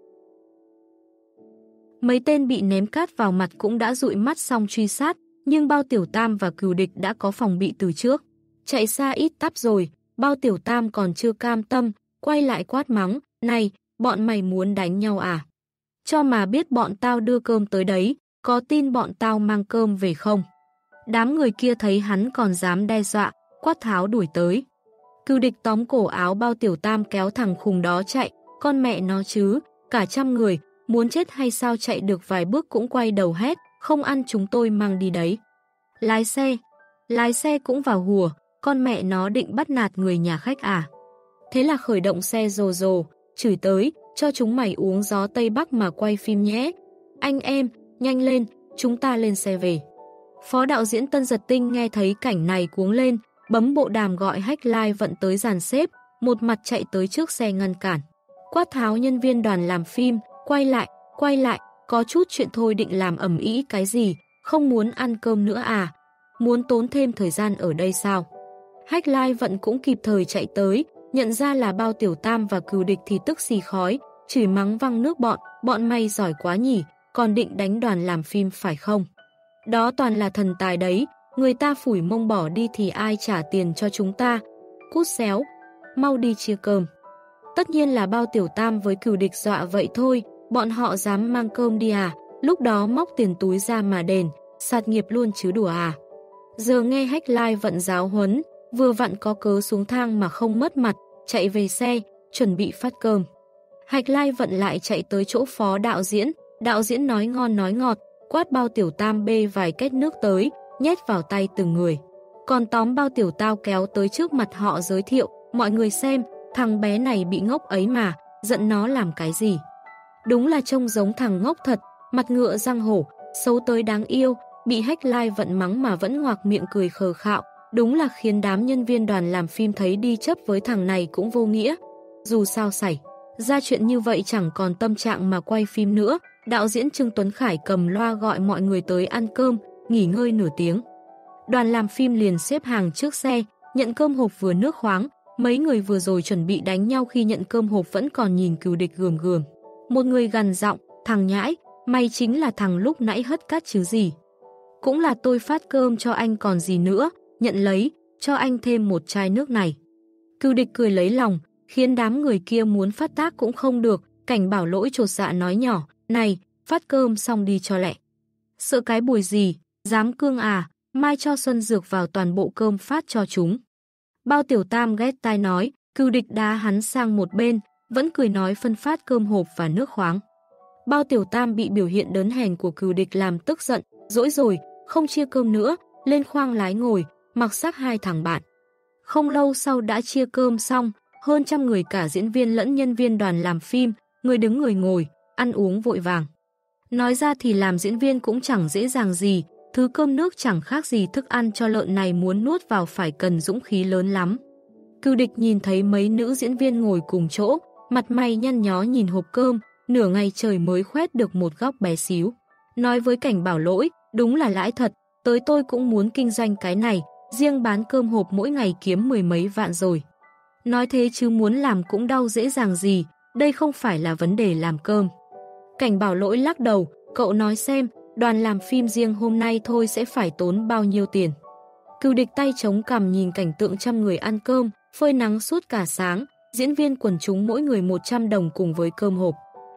Mấy tên bị ném cát vào mặt cũng đã dụi mắt xong truy sát, nhưng Bao Tiểu Tam và Cừu Địch đã có phòng bị từ trước. Chạy xa ít tắp rồi, Bao Tiểu Tam còn chưa cam tâm, quay lại quát mắng, này, bọn mày muốn đánh nhau à? Cho mà biết bọn tao đưa cơm tới đấy, có tin bọn tao mang cơm về không? Đám người kia thấy hắn còn dám đe dọa, quát tháo đuổi tới. Cừu Địch tóm cổ áo Bao Tiểu Tam kéo thằng khùng đó chạy, con mẹ nó chứ, cả trăm người, muốn chết hay sao, chạy được vài bước cũng quay đầu hét, không ăn chúng tôi mang đi đấy. Lái xe, lái xe cũng vào hùa, con mẹ nó định bắt nạt người nhà khách à? Thế là khởi động xe rồ rồ, chửi tới, cho chúng mày uống gió Tây Bắc mà quay phim nhé. Anh em, nhanh lên, chúng ta lên xe về. Phó đạo diễn Tân Giật Tinh nghe thấy cảnh này cuống lên, bấm bộ đàm gọi Hách Lai Vận tới dàn xếp, một mặt chạy tới trước xe ngăn cản. Quát tháo nhân viên đoàn làm phim, quay lại, quay lại, có chút chuyện thôi, định làm ầm ĩ cái gì, không muốn ăn cơm nữa à? Muốn tốn thêm thời gian ở đây sao? Hách Lai Vận cũng kịp thời chạy tới, nhận ra là Bao Tiểu Tam và Cừu Địch thì tức xì khói, chửi mắng văng nước bọn, bọn mày giỏi quá nhỉ, còn định đánh đoàn làm phim phải không? Đó toàn là thần tài đấy, người ta phủi mông bỏ đi thì ai trả tiền cho chúng ta? Cút xéo, mau đi chia cơm. Tất nhiên là Bao Tiểu Tam với Cừu Địch dọa vậy thôi, bọn họ dám mang cơm đi à? Lúc đó móc tiền túi ra mà đền, sạt nghiệp luôn chứ đùa à? Giờ nghe Hách Lai Vận giáo huấn, vừa vặn có cớ xuống thang mà không mất mặt, chạy về xe, chuẩn bị phát cơm. Hách Lai Vận lại chạy tới chỗ phó đạo diễn, đạo diễn nói ngon nói ngọt, quát Bao Tiểu Tam bê vài két nước tới, nhét vào tay từng người. Còn tóm Bao Tiểu Tao kéo tới trước mặt họ giới thiệu, mọi người xem, thằng bé này bị ngốc ấy mà, giận nó làm cái gì. Đúng là trông giống thằng ngốc thật, mặt ngựa răng hổ, xấu tới đáng yêu, bị Hách Lai Vận mắng mà vẫn ngoạc miệng cười khờ khạo, đúng là khiến đám nhân viên đoàn làm phim thấy đi chấp với thằng này cũng vô nghĩa. Dù sao xảy ra chuyện như vậy chẳng còn tâm trạng mà quay phim nữa, đạo diễn Trương Tuấn Khải cầm loa gọi mọi người tới ăn cơm, nghỉ ngơi nửa tiếng. Đoàn làm phim liền xếp hàng trước xe, nhận cơm hộp vừa nước khoáng, mấy người vừa rồi chuẩn bị đánh nhau khi nhận cơm hộp vẫn còn nhìn Cừu Địch gườm gườm. Một người gằn giọng, thằng nhãi, mày chính là thằng lúc nãy hất cát chứ gì. Cũng là tôi phát cơm cho anh còn gì nữa, nhận lấy, cho anh thêm một chai nước này. Cừu Địch cười lấy lòng, khiến đám người kia muốn phát tác cũng không được, Cảnh Bảo Lỗi chột dạ nói nhỏ, này, phát cơm xong đi cho lẹ. Sợ cái bùi gì, dám cương à, mai cho Xuân Dược vào toàn bộ cơm phát cho chúng. Bao Tiểu Tam ghét tai nói, Cừu Địch đá hắn sang một bên, vẫn cười nói phân phát cơm hộp và nước khoáng. Bao Tiểu Tam bị biểu hiện đớn hèn của Cừu Địch làm tức giận, dỗi rồi, không chia cơm nữa, lên khoang lái ngồi, mặc xác hai thằng bạn. Không lâu sau đã chia cơm xong, hơn trăm người cả diễn viên lẫn nhân viên đoàn làm phim, người đứng người ngồi, ăn uống vội vàng. Nói ra thì làm diễn viên cũng chẳng dễ dàng gì, thứ cơm nước chẳng khác gì thức ăn cho lợn này, muốn nuốt vào phải cần dũng khí lớn lắm. Cừu Địch nhìn thấy mấy nữ diễn viên ngồi cùng chỗ, mặt mày nhăn nhó nhìn hộp cơm, nửa ngày trời mới khoét được một góc bé xíu. Nói với Cảnh Bảo Lỗi, đúng là lãi thật, tới tôi cũng muốn kinh doanh cái này, riêng bán cơm hộp mỗi ngày kiếm mười mấy vạn rồi. Nói thế chứ muốn làm cũng đau dễ dàng gì, đây không phải là vấn đề làm cơm. Cảnh Bảo Lỗi lắc đầu, cậu nói xem, đoàn làm phim riêng hôm nay thôi sẽ phải tốn bao nhiêu tiền. Cừu Địch tay chống cằm nhìn cảnh tượng trăm người ăn cơm, phơi nắng suốt cả sáng, diễn viên quần chúng mỗi người một trăm đồng cùng với cơm hộp.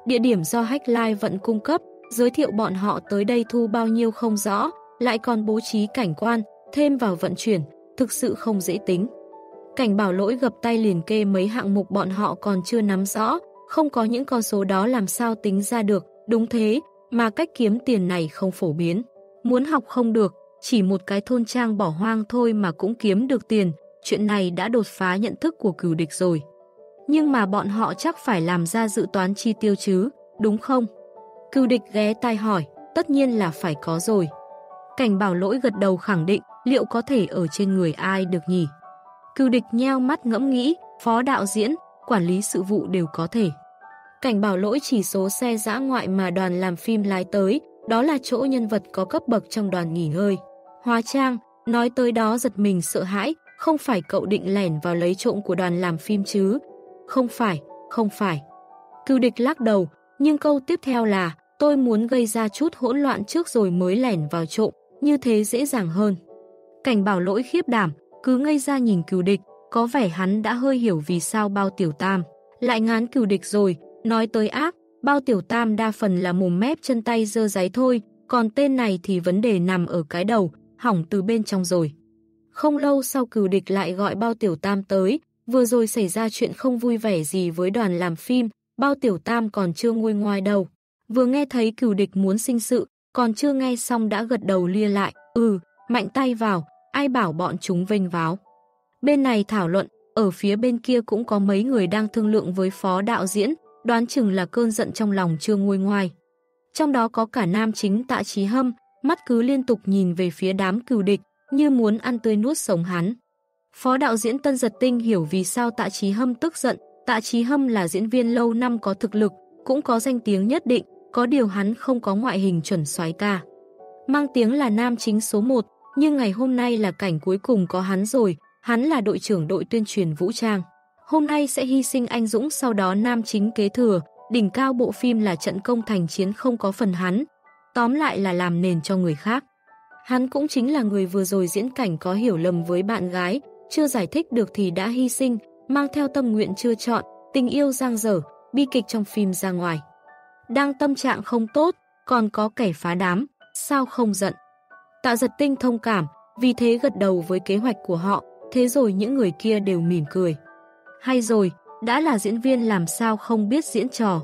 Địa điểm do Hách Lai Vận cung cấp, giới thiệu bọn họ tới đây thu bao nhiêu không rõ, lại còn bố trí cảnh quan, thêm vào vận chuyển, thực sự không dễ tính. Cảnh Bảo Lỗi gập tay liền kê mấy hạng mục bọn họ còn chưa nắm rõ, không có những con số đó làm sao tính ra được, đúng thế, mà cách kiếm tiền này không phổ biến. Muốn học không được, chỉ một cái thôn trang bỏ hoang thôi mà cũng kiếm được tiền, chuyện này đã đột phá nhận thức của Cửu Địch rồi. Nhưng mà bọn họ chắc phải làm ra dự toán chi tiêu chứ, đúng không? Cửu Địch ghé tai hỏi, tất nhiên là phải có rồi. Cảnh Bảo Lỗi gật đầu khẳng định, liệu có thể ở trên người ai được nhỉ? Cửu Địch nheo mắt ngẫm nghĩ, phó đạo diễn, quản lý sự vụ đều có thể. Cảnh Bảo Lỗi chỉ số xe dã ngoại mà đoàn làm phim lái tới, đó là chỗ nhân vật có cấp bậc trong đoàn nghỉ ngơi. Hóa trang, nói tới đó giật mình sợ hãi, không phải cậu định lẻn vào lấy trộm của đoàn làm phim chứ? Không phải, không phải. Cửu Địch lắc đầu, nhưng câu tiếp theo là, tôi muốn gây ra chút hỗn loạn trước rồi mới lẻn vào trộm, như thế dễ dàng hơn. Cảnh Bảo Lỗi khiếp đảm, cứ ngây ra nhìn Cửu Địch, có vẻ hắn đã hơi hiểu vì sao Bao Tiểu Tam lại ngán Cửu Địch rồi. Nói tới ác, Bao Tiểu Tam đa phần là mồm mép chân tay dơ dáy thôi, còn tên này thì vấn đề nằm ở cái đầu, hỏng từ bên trong rồi. Không lâu sau Cửu Địch lại gọi Bao Tiểu Tam tới, vừa rồi xảy ra chuyện không vui vẻ gì với đoàn làm phim, Bao Tiểu Tam còn chưa nguôi ngoai đâu. Vừa nghe thấy Cửu Địch muốn sinh sự, còn chưa nghe xong đã gật đầu lia lại, ừ, mạnh tay vào, ai bảo bọn chúng vênh váo. Bên này thảo luận, ở phía bên kia cũng có mấy người đang thương lượng với phó đạo diễn, đoán chừng là cơn giận trong lòng chưa nguôi ngoai. Trong đó có cả nam chính Tạ Chí Hâm, mắt cứ liên tục nhìn về phía đám Cửu Địch, như muốn ăn tươi nuốt sống hắn. Phó đạo diễn Tân Giật Tinh hiểu vì sao Tạ Chí Hâm tức giận. Tạ Chí Hâm là diễn viên lâu năm có thực lực, cũng có danh tiếng nhất định, có điều hắn không có ngoại hình chuẩn soái ca. Mang tiếng là nam chính số một, nhưng ngày hôm nay là cảnh cuối cùng có hắn rồi, hắn là đội trưởng đội tuyên truyền vũ trang. Hôm nay sẽ hy sinh anh dũng, sau đó nam chính kế thừa, đỉnh cao bộ phim là trận công thành chiến không có phần hắn. Tóm lại là làm nền cho người khác. Hắn cũng chính là người vừa rồi diễn cảnh có hiểu lầm với bạn gái, chưa giải thích được thì đã hy sinh, mang theo tâm nguyện chưa chọn, tình yêu giang dở, bi kịch trong phim ra ngoài. Đang tâm trạng không tốt, còn có kẻ phá đám, sao không giận. Tạ Giật Tinh thông cảm, vì thế gật đầu với kế hoạch của họ, thế rồi những người kia đều mỉm cười. Hay rồi, đã là diễn viên làm sao không biết diễn trò.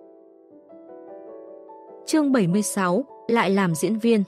Chương bảy mươi sáu, lại làm diễn viên.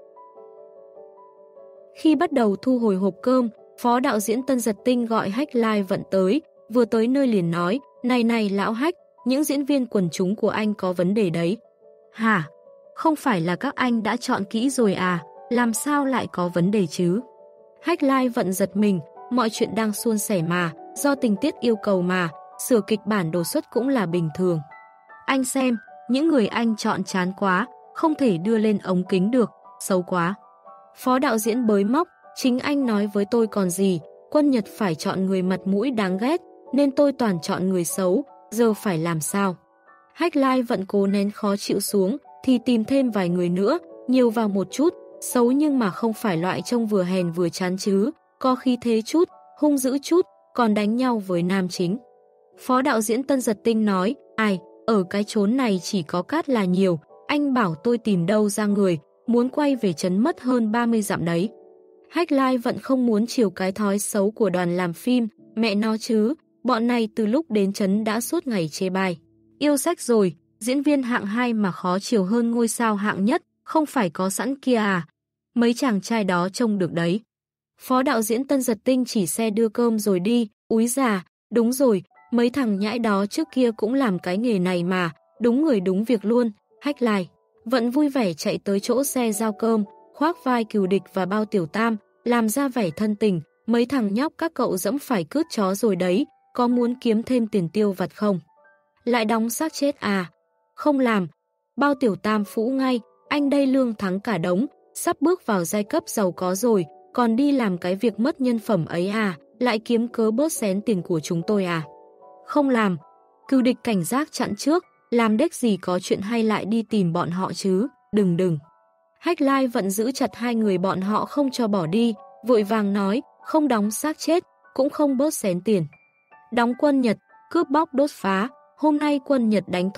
Khi bắt đầu thu hồi hộp cơm, phó đạo diễn Tân Giật Tinh gọi Hách Lai Vận tới, vừa tới nơi liền nói, này này lão Hách, những diễn viên quần chúng của anh có vấn đề đấy. Hả? Không phải là các anh đã chọn kỹ rồi à, làm sao lại có vấn đề chứ? Hách Lai Vận giật mình, mọi chuyện đang suôn sẻ mà, do tình tiết yêu cầu mà, sửa kịch bản đột xuất cũng là bình thường. Anh xem, những người anh chọn chán quá, không thể đưa lên ống kính được, xấu quá. Phó đạo diễn bới móc, chính anh nói với tôi còn gì, Quân Nhật phải chọn người mặt mũi đáng ghét, nên tôi toàn chọn người xấu, giờ phải làm sao? Hách Lai Vận cố nén khó chịu xuống, thì tìm thêm vài người nữa, nhiều vào một chút, xấu nhưng mà không phải loại trông vừa hèn vừa chán chứ, có khí thế chút, hung dữ chút, còn đánh nhau với nam chính. Phó đạo diễn Tân Giật Tinh nói, ai, ở cái chốn này chỉ có cát là nhiều, anh bảo tôi tìm đâu ra người, muốn quay về trấn mất hơn ba mươi dặm đấy. Hách Lai Vận không muốn chiều cái thói xấu của đoàn làm phim, mẹ nó chứ, bọn này từ lúc đến trấn đã suốt ngày chê bai. Yêu sách rồi, diễn viên hạng hai mà khó chiều hơn ngôi sao hạng nhất, không phải có sẵn kia à? Mấy chàng trai đó trông được đấy. Phó đạo diễn Tân Giật Tinh chỉ xe đưa cơm rồi đi, úi già, đúng rồi, mấy thằng nhãi đó trước kia cũng làm cái nghề này mà, đúng người đúng việc luôn. Hách Lai Vận vui vẻ chạy tới chỗ xe giao cơm, khoác vai Cửu Địch và Bao Tiểu Tam, làm ra vẻ thân tình, mấy thằng nhóc các cậu dẫm phải cướp chó rồi đấy, có muốn kiếm thêm tiền tiêu vặt không? Lại đóng xác chết à? Không làm. Bao Tiểu Tam phũ ngay, anh đây lương thắng cả đống, sắp bước vào giai cấp giàu có rồi, còn đi làm cái việc mất nhân phẩm ấy à, lại kiếm cớ bớt xén tiền của chúng tôi à? Không làm. Cửu Địch cảnh giác chặn trước, làm đếch gì có chuyện hay lại đi tìm bọn họ chứ, đừng đừng. Hách Lai Vận giữ chặt hai người bọn họ không cho bỏ đi, vội vàng nói, không đóng xác chết, cũng không bớt xén tiền. Đóng Quân Nhật, cướp bóc đốt phá, hôm nay Quân Nhật đánh thôn,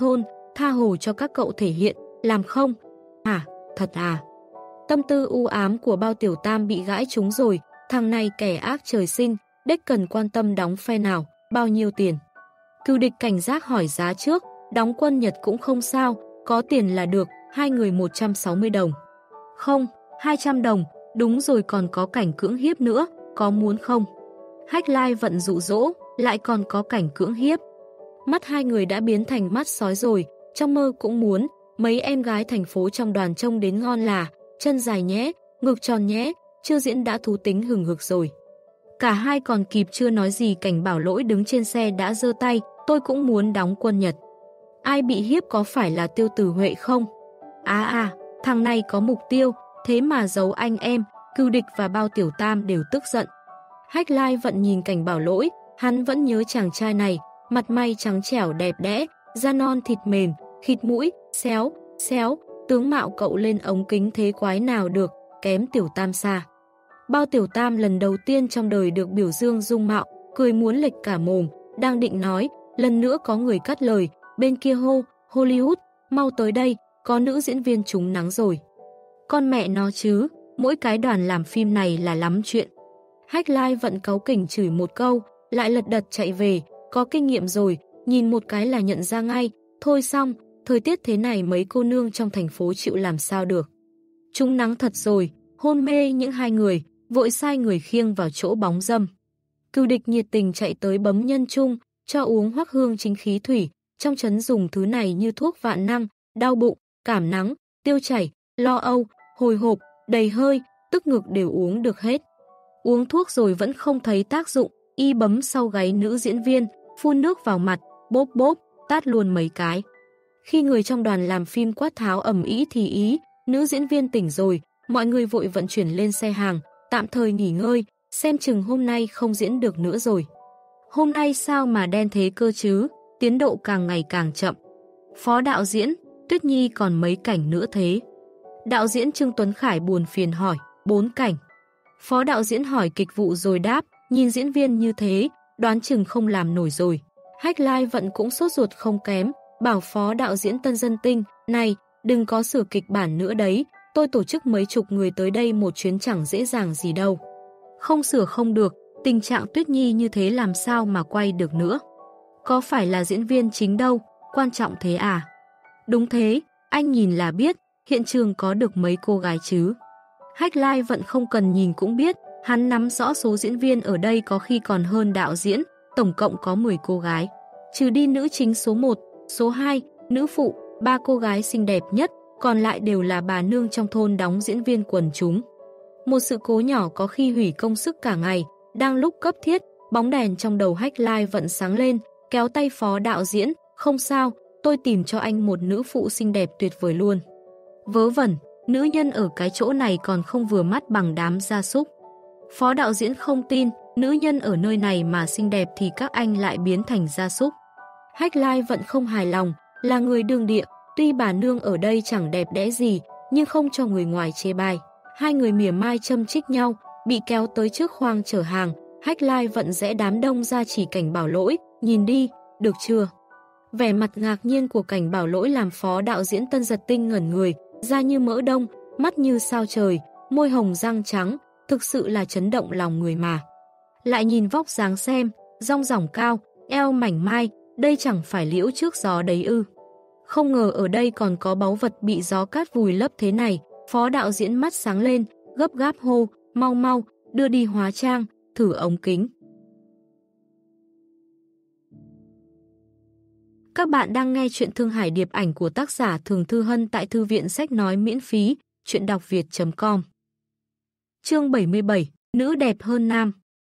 tha hồ cho các cậu thể hiện, làm không? Hả, thật à? Tâm tư u ám của Bao Tiểu Tam bị gãi trúng rồi, thằng này kẻ ác trời sinh, đếch cần quan tâm đóng phe nào, bao nhiêu tiền. Cừu Địch cảnh giác hỏi giá trước, đóng quân Nhật cũng không sao, có tiền là được, hai người một trăm sáu mươi đồng. Không, hai trăm đồng, đúng rồi, còn có cảnh cưỡng hiếp nữa, có muốn không? Hách Lai Vận dụ dỗ, lại còn có cảnh cưỡng hiếp. Mắt hai người đã biến thành mắt sói rồi, trong mơ cũng muốn. Mấy em gái thành phố trong đoàn trông đến ngon là, chân dài nhé, ngực tròn nhé, chưa diễn đã thú tính hừng hực rồi. Cả hai còn kịp chưa nói gì, Cảnh Bảo Lỗi đứng trên xe đã giơ tay, tôi cũng muốn đóng quân Nhật. Ai bị hiếp có phải là Tiêu Tử Huệ không? À à, thằng này có mục tiêu, thế mà giấu anh em, Cừu Địch và Bao Tiểu Tam đều tức giận. Hách Lai Vận nhìn Cảnh Bảo Lỗi, hắn vẫn nhớ chàng trai này, mặt mày trắng trẻo đẹp đẽ, da non thịt mềm, khịt mũi, xéo, xéo, tướng mạo cậu lên ống kính thế quái nào được, kém Tiểu Tam xa. Bao Tiểu Tam lần đầu tiên trong đời được biểu dương dung mạo, cười muốn lệch cả mồm, đang định nói, lần nữa có người cắt lời, bên kia hô, Hollywood, mau tới đây, có nữ diễn viên trúng nắng rồi. Con mẹ nó chứ, mỗi cái đoàn làm phim này là lắm chuyện. Hách Lai Vận cáu kỉnh chửi một câu, lại lật đật chạy về, có kinh nghiệm rồi, nhìn một cái là nhận ra ngay, thôi xong, thời tiết thế này mấy cô nương trong thành phố chịu làm sao được. Trúng nắng thật rồi, hôn mê những hai người, vội sai người khiêng vào chỗ bóng dâm. Cừu Địch nhiệt tình chạy tới bấm nhân trung, cho uống Hoắc Hương chính khí thủy, trong trấn dùng thứ này như thuốc vạn năng, đau bụng, cảm nắng, tiêu chảy, lo âu, hồi hộp, đầy hơi, tức ngực đều uống được hết. Uống thuốc rồi vẫn không thấy tác dụng, y bấm sau gáy nữ diễn viên, phun nước vào mặt, bốp bốp, tát luôn mấy cái. Khi người trong đoàn làm phim quát tháo ầm ĩ thì ý, nữ diễn viên tỉnh rồi, mọi người vội vận chuyển lên xe hàng, tạm thời nghỉ ngơi, xem chừng hôm nay không diễn được nữa rồi. Hôm nay sao mà đen thế cơ chứ, tiến độ càng ngày càng chậm. Phó đạo diễn, Tuyết Nhi còn mấy cảnh nữa thế? Đạo diễn Trương Tuấn Khải buồn phiền hỏi, bốn cảnh. Phó đạo diễn hỏi kịch vụ rồi đáp, nhìn diễn viên như thế, đoán chừng không làm nổi rồi. Hách Lai Vận cũng sốt ruột không kém, bảo phó đạo diễn Tân Dân Tinh, này, đừng có sửa kịch bản nữa đấy, tôi tổ chức mấy chục người tới đây một chuyến chẳng dễ dàng gì đâu. Không sửa không được, tình trạng Tuyết Nhi như thế làm sao mà quay được nữa. Có phải là diễn viên chính đâu, quan trọng thế à? Đúng thế, anh nhìn là biết, hiện trường có được mấy cô gái chứ. Hách Lai Vận không cần nhìn cũng biết, hắn nắm rõ số diễn viên ở đây có khi còn hơn đạo diễn, tổng cộng có mười cô gái. Trừ đi nữ chính số một, số hai, nữ phụ, ba cô gái xinh đẹp nhất, còn lại đều là bà nương trong thôn đóng diễn viên quần chúng. Một sự cố nhỏ có khi hủy công sức cả ngày, đang lúc cấp thiết, bóng đèn trong đầu Hách Lai Vận sáng lên, kéo tay phó đạo diễn, không sao, tôi tìm cho anh một nữ phụ xinh đẹp tuyệt vời luôn. Vớ vẩn, nữ nhân ở cái chỗ này còn không vừa mắt bằng đám gia súc. Phó đạo diễn không tin, nữ nhân ở nơi này mà xinh đẹp thì các anh lại biến thành gia súc. Hách Lai Vận không hài lòng, là người đương địa, tuy bà nương ở đây chẳng đẹp đẽ gì, nhưng không cho người ngoài chê bai. Hai người mỉa mai châm chích nhau, bị kéo tới trước khoang chở hàng, Hách Lai Vận rẽ đám đông ra chỉ Cảnh Bảo Lỗi, nhìn đi, được chưa? Vẻ mặt ngạc nhiên của Cảnh Bảo Lỗi làm phó đạo diễn Tân Giật Tinh ngẩn người, da như mỡ đông, mắt như sao trời, môi hồng răng trắng, thực sự là chấn động lòng người mà. Lại nhìn vóc dáng xem, rong ròng cao, eo mảnh mai, đây chẳng phải liễu trước gió đấy ư. Không ngờ ở đây còn có báu vật bị gió cát vùi lấp thế này, phó đạo diễn mắt sáng lên, gấp gáp hô, mau mau, đưa đi hóa trang, thử ống kính. Các bạn đang nghe chuyện Thương Hải Điệp Ảnh của tác giả Thường Thư Hân tại Thư viện Sách Nói miễn phí, chuyện đọc việt chấm com. Chương bảy mươi bảy, Nữ đẹp hơn nam.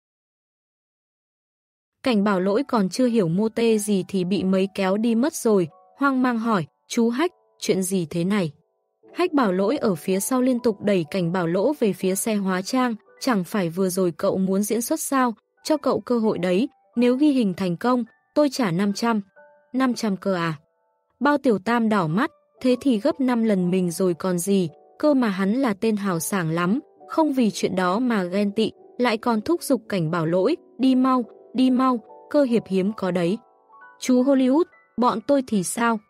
Cảnh Bảo Lỗi còn chưa hiểu mô tê gì thì bị mấy kéo đi mất rồi, hoang mang hỏi, chú Hách, chuyện gì thế này? Hách Bảo Lỗi ở phía sau liên tục đẩy Cảnh Bảo Lỗ về phía xe hóa trang, chẳng phải vừa rồi cậu muốn diễn xuất sao, cho cậu cơ hội đấy, nếu ghi hình thành công, tôi trả năm trăm. năm trăm cơ à? Bao Tiểu Tam đỏ mắt, thế thì gấp năm lần mình rồi còn gì, cơ mà hắn là tên hào sảng lắm, không vì chuyện đó mà ghen tị, lại còn thúc giục Cảnh Bảo Lỗi, đi mau, đi mau, cơ hiệp hiếm có đấy. Chú Hollywood, bọn tôi thì sao?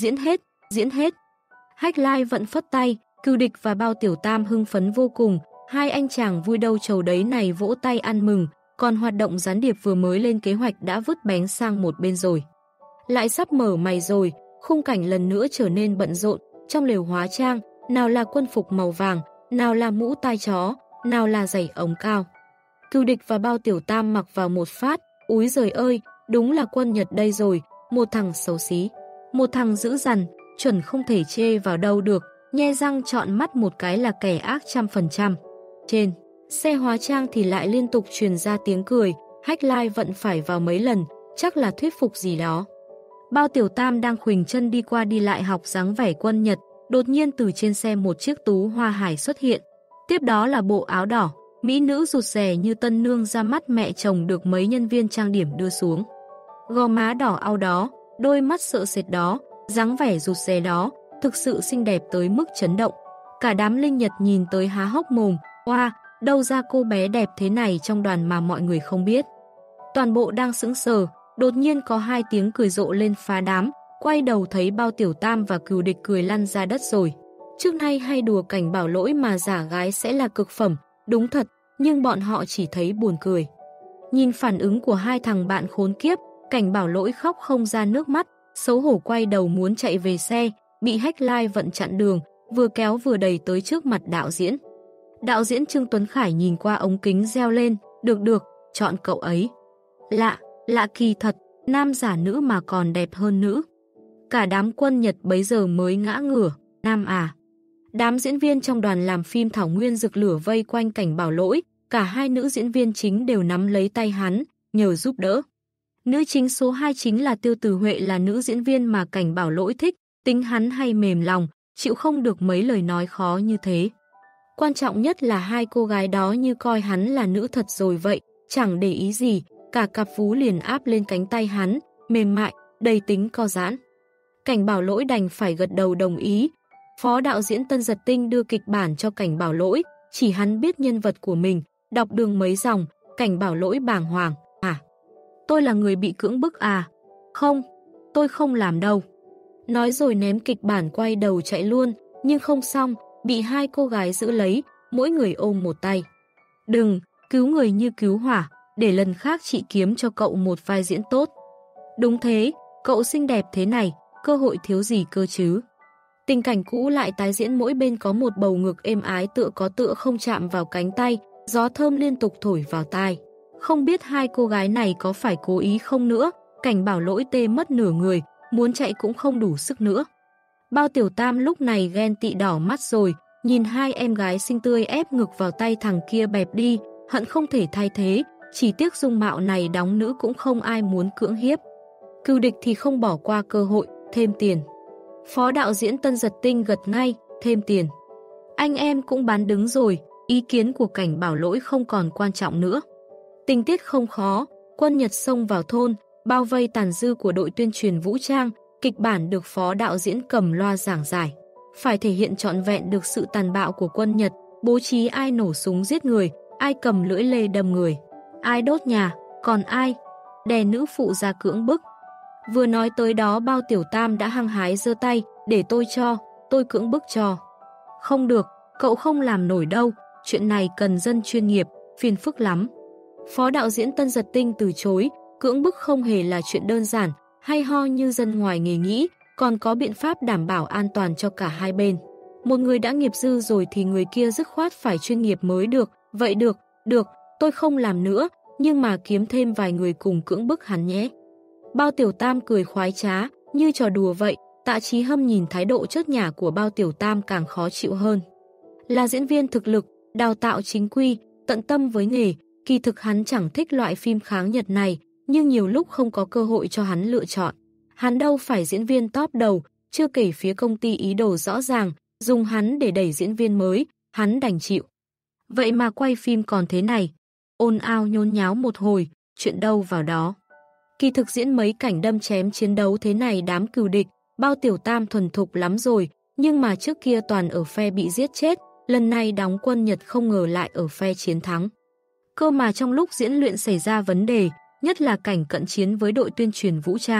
diễn hết, diễn hết. Hách Lai vẫn phất tay, Cừu Địch và Bao Tiểu Tam hưng phấn vô cùng, hai anh chàng vui đâu chầu đấy này vỗ tay ăn mừng, còn hoạt động gián điệp vừa mới lên kế hoạch đã vứt bén sang một bên rồi. Lại sắp mở mày rồi, khung cảnh lần nữa trở nên bận rộn, trong lều hóa trang, nào là quân phục màu vàng, nào là mũ tai chó, nào là giày ống cao. Cừu Địch và Bao Tiểu Tam mặc vào một phát, úi giời ơi, đúng là quân Nhật đây rồi, một thằng xấu xí, một thằng dữ dằn, chuẩn không thể chê vào đâu được, nhe răng trọn mắt một cái là kẻ ác trăm phần trăm. Trên xe hóa trang thì lại liên tục truyền ra tiếng cười, Hách Lai vẫn phải vào mấy lần, chắc là thuyết phục gì đó. Bao Tiểu Tam đang khuỳnh chân đi qua đi lại học dáng vẻ quân Nhật, đột nhiên từ trên xe một chiếc tú hoa hải xuất hiện. Tiếp đó là bộ áo đỏ, mỹ nữ rụt rè như tân nương ra mắt mẹ chồng được mấy nhân viên trang điểm đưa xuống. Gò má đỏ au đó, đôi mắt sợ sệt đó, dáng vẻ rụt rè đó, thực sự xinh đẹp tới mức chấn động. Cả đám linh Nhật nhìn tới há hốc mồm, oa, đâu ra cô bé đẹp thế này trong đoàn mà mọi người không biết. Toàn bộ đang sững sờ, đột nhiên có hai tiếng cười rộ lên phá đám, quay đầu thấy Bao Tiểu Tam và Cừu Địch cười lăn ra đất rồi. Trước nay hay đùa cảnh bảo lỗi mà giả gái sẽ là cực phẩm, đúng thật, nhưng bọn họ chỉ thấy buồn cười. Nhìn phản ứng của hai thằng bạn khốn kiếp, cảnh bảo lỗi khóc không ra nước mắt, xấu hổ quay đầu muốn chạy về xe, bị Hách Lai vận chặn đường, vừa kéo vừa đẩy tới trước mặt đạo diễn. Đạo diễn Trương Tuấn Khải nhìn qua ống kính reo lên, được được, chọn cậu ấy. Lạ, lạ kỳ thật, nam giả nữ mà còn đẹp hơn nữ. Cả đám quân Nhật bấy giờ mới ngã ngửa, nam à. Đám diễn viên trong đoàn làm phim Thảo Nguyên rực lửa vây quanh cảnh bảo lỗi, cả hai nữ diễn viên chính đều nắm lấy tay hắn, nhờ giúp đỡ. Nữ chính số hai chính là Tiêu Từ Huệ, là nữ diễn viên mà cảnh bảo lỗi thích, tính hắn hay mềm lòng, chịu không được mấy lời nói khó như thế. Quan trọng nhất là hai cô gái đó như coi hắn là nữ thật rồi vậy, chẳng để ý gì, cả cặp vú liền áp lên cánh tay hắn, mềm mại, đầy tính co giãn. Cảnh bảo lỗi đành phải gật đầu đồng ý. Phó đạo diễn Tân Giật Tinh đưa kịch bản cho cảnh bảo lỗi, chỉ hắn biết nhân vật của mình, đọc đường mấy dòng, cảnh bảo lỗi bàng hoàng. À, tôi là người bị cưỡng bức à? Không, tôi không làm đâu. Nói rồi ném kịch bản quay đầu chạy luôn, nhưng không xong, bị hai cô gái giữ lấy, mỗi người ôm một tay. Đừng, cứu người như cứu hỏa, để lần khác chị kiếm cho cậu một vai diễn tốt. Đúng thế, cậu xinh đẹp thế này, cơ hội thiếu gì cơ chứ. Tình cảnh cũ lại tái diễn, mỗi bên có một bầu ngực êm ái tựa có tựa không chạm vào cánh tay, gió thơm liên tục thổi vào tai. Không biết hai cô gái này có phải cố ý không nữa, cảnh bảo lỗi tê mất nửa người, muốn chạy cũng không đủ sức nữa. Bao Tiểu Tam lúc này ghen tị đỏ mắt rồi, nhìn hai em gái xinh tươi ép ngực vào tay thằng kia bẹp đi, hận không thể thay thế, chỉ tiếc dung mạo này đóng nữ cũng không ai muốn cưỡng hiếp. Cừu Địch thì không bỏ qua cơ hội, thêm tiền. Phó đạo diễn Tân Giật Tinh gật ngay, thêm tiền. Anh em cũng bán đứng rồi, ý kiến của cảnh bảo lỗi không còn quan trọng nữa. Tình tiết không khó, quân Nhật xông vào thôn, bao vây tàn dư của đội tuyên truyền vũ trang, kịch bản được phó đạo diễn cầm loa giảng giải. Phải thể hiện trọn vẹn được sự tàn bạo của quân Nhật, bố trí ai nổ súng giết người, ai cầm lưỡi lê đâm người, ai đốt nhà, còn ai đè nữ phụ ra cưỡng bức. Vừa nói tới đó Bao Tiểu Tam đã hăng hái giơ tay, để tôi cho, tôi cưỡng bức cho. Không được, cậu không làm nổi đâu, chuyện này cần dân chuyên nghiệp, phiền phức lắm. Phó đạo diễn Tân Giật Tinh từ chối, cưỡng bức không hề là chuyện đơn giản, hay ho như dân ngoài nghề nghĩ, còn có biện pháp đảm bảo an toàn cho cả hai bên. Một người đã nghiệp dư rồi thì người kia dứt khoát phải chuyên nghiệp mới được, vậy được, được, tôi không làm nữa, nhưng mà kiếm thêm vài người cùng cưỡng bức hắn nhé. Bao Tiểu Tam cười khoái trá, như trò đùa vậy. Tạ Chí Hâm nhìn thái độ chớt nhả của Bao Tiểu Tam càng khó chịu hơn. Là diễn viên thực lực, đào tạo chính quy, tận tâm với nghề, kỳ thực hắn chẳng thích loại phim kháng Nhật này, nhưng nhiều lúc không có cơ hội cho hắn lựa chọn. Hắn đâu phải diễn viên top đầu, chưa kể phía công ty ý đồ rõ ràng, dùng hắn để đẩy diễn viên mới, hắn đành chịu. Vậy mà quay phim còn thế này, ồn ào nhốn nháo một hồi, chuyện đâu vào đó. Kỳ thực diễn mấy cảnh đâm chém chiến đấu thế này đám Cừu Địch, Bao Tiểu Tam thuần thục lắm rồi, nhưng mà trước kia toàn ở phe bị giết chết, lần này đóng quân Nhật không ngờ lại ở phe chiến thắng. Cơ mà trong lúc diễn luyện xảy ra vấn đề, nhất là cảnh cận chiến với đội tuyên truyền vũ trang.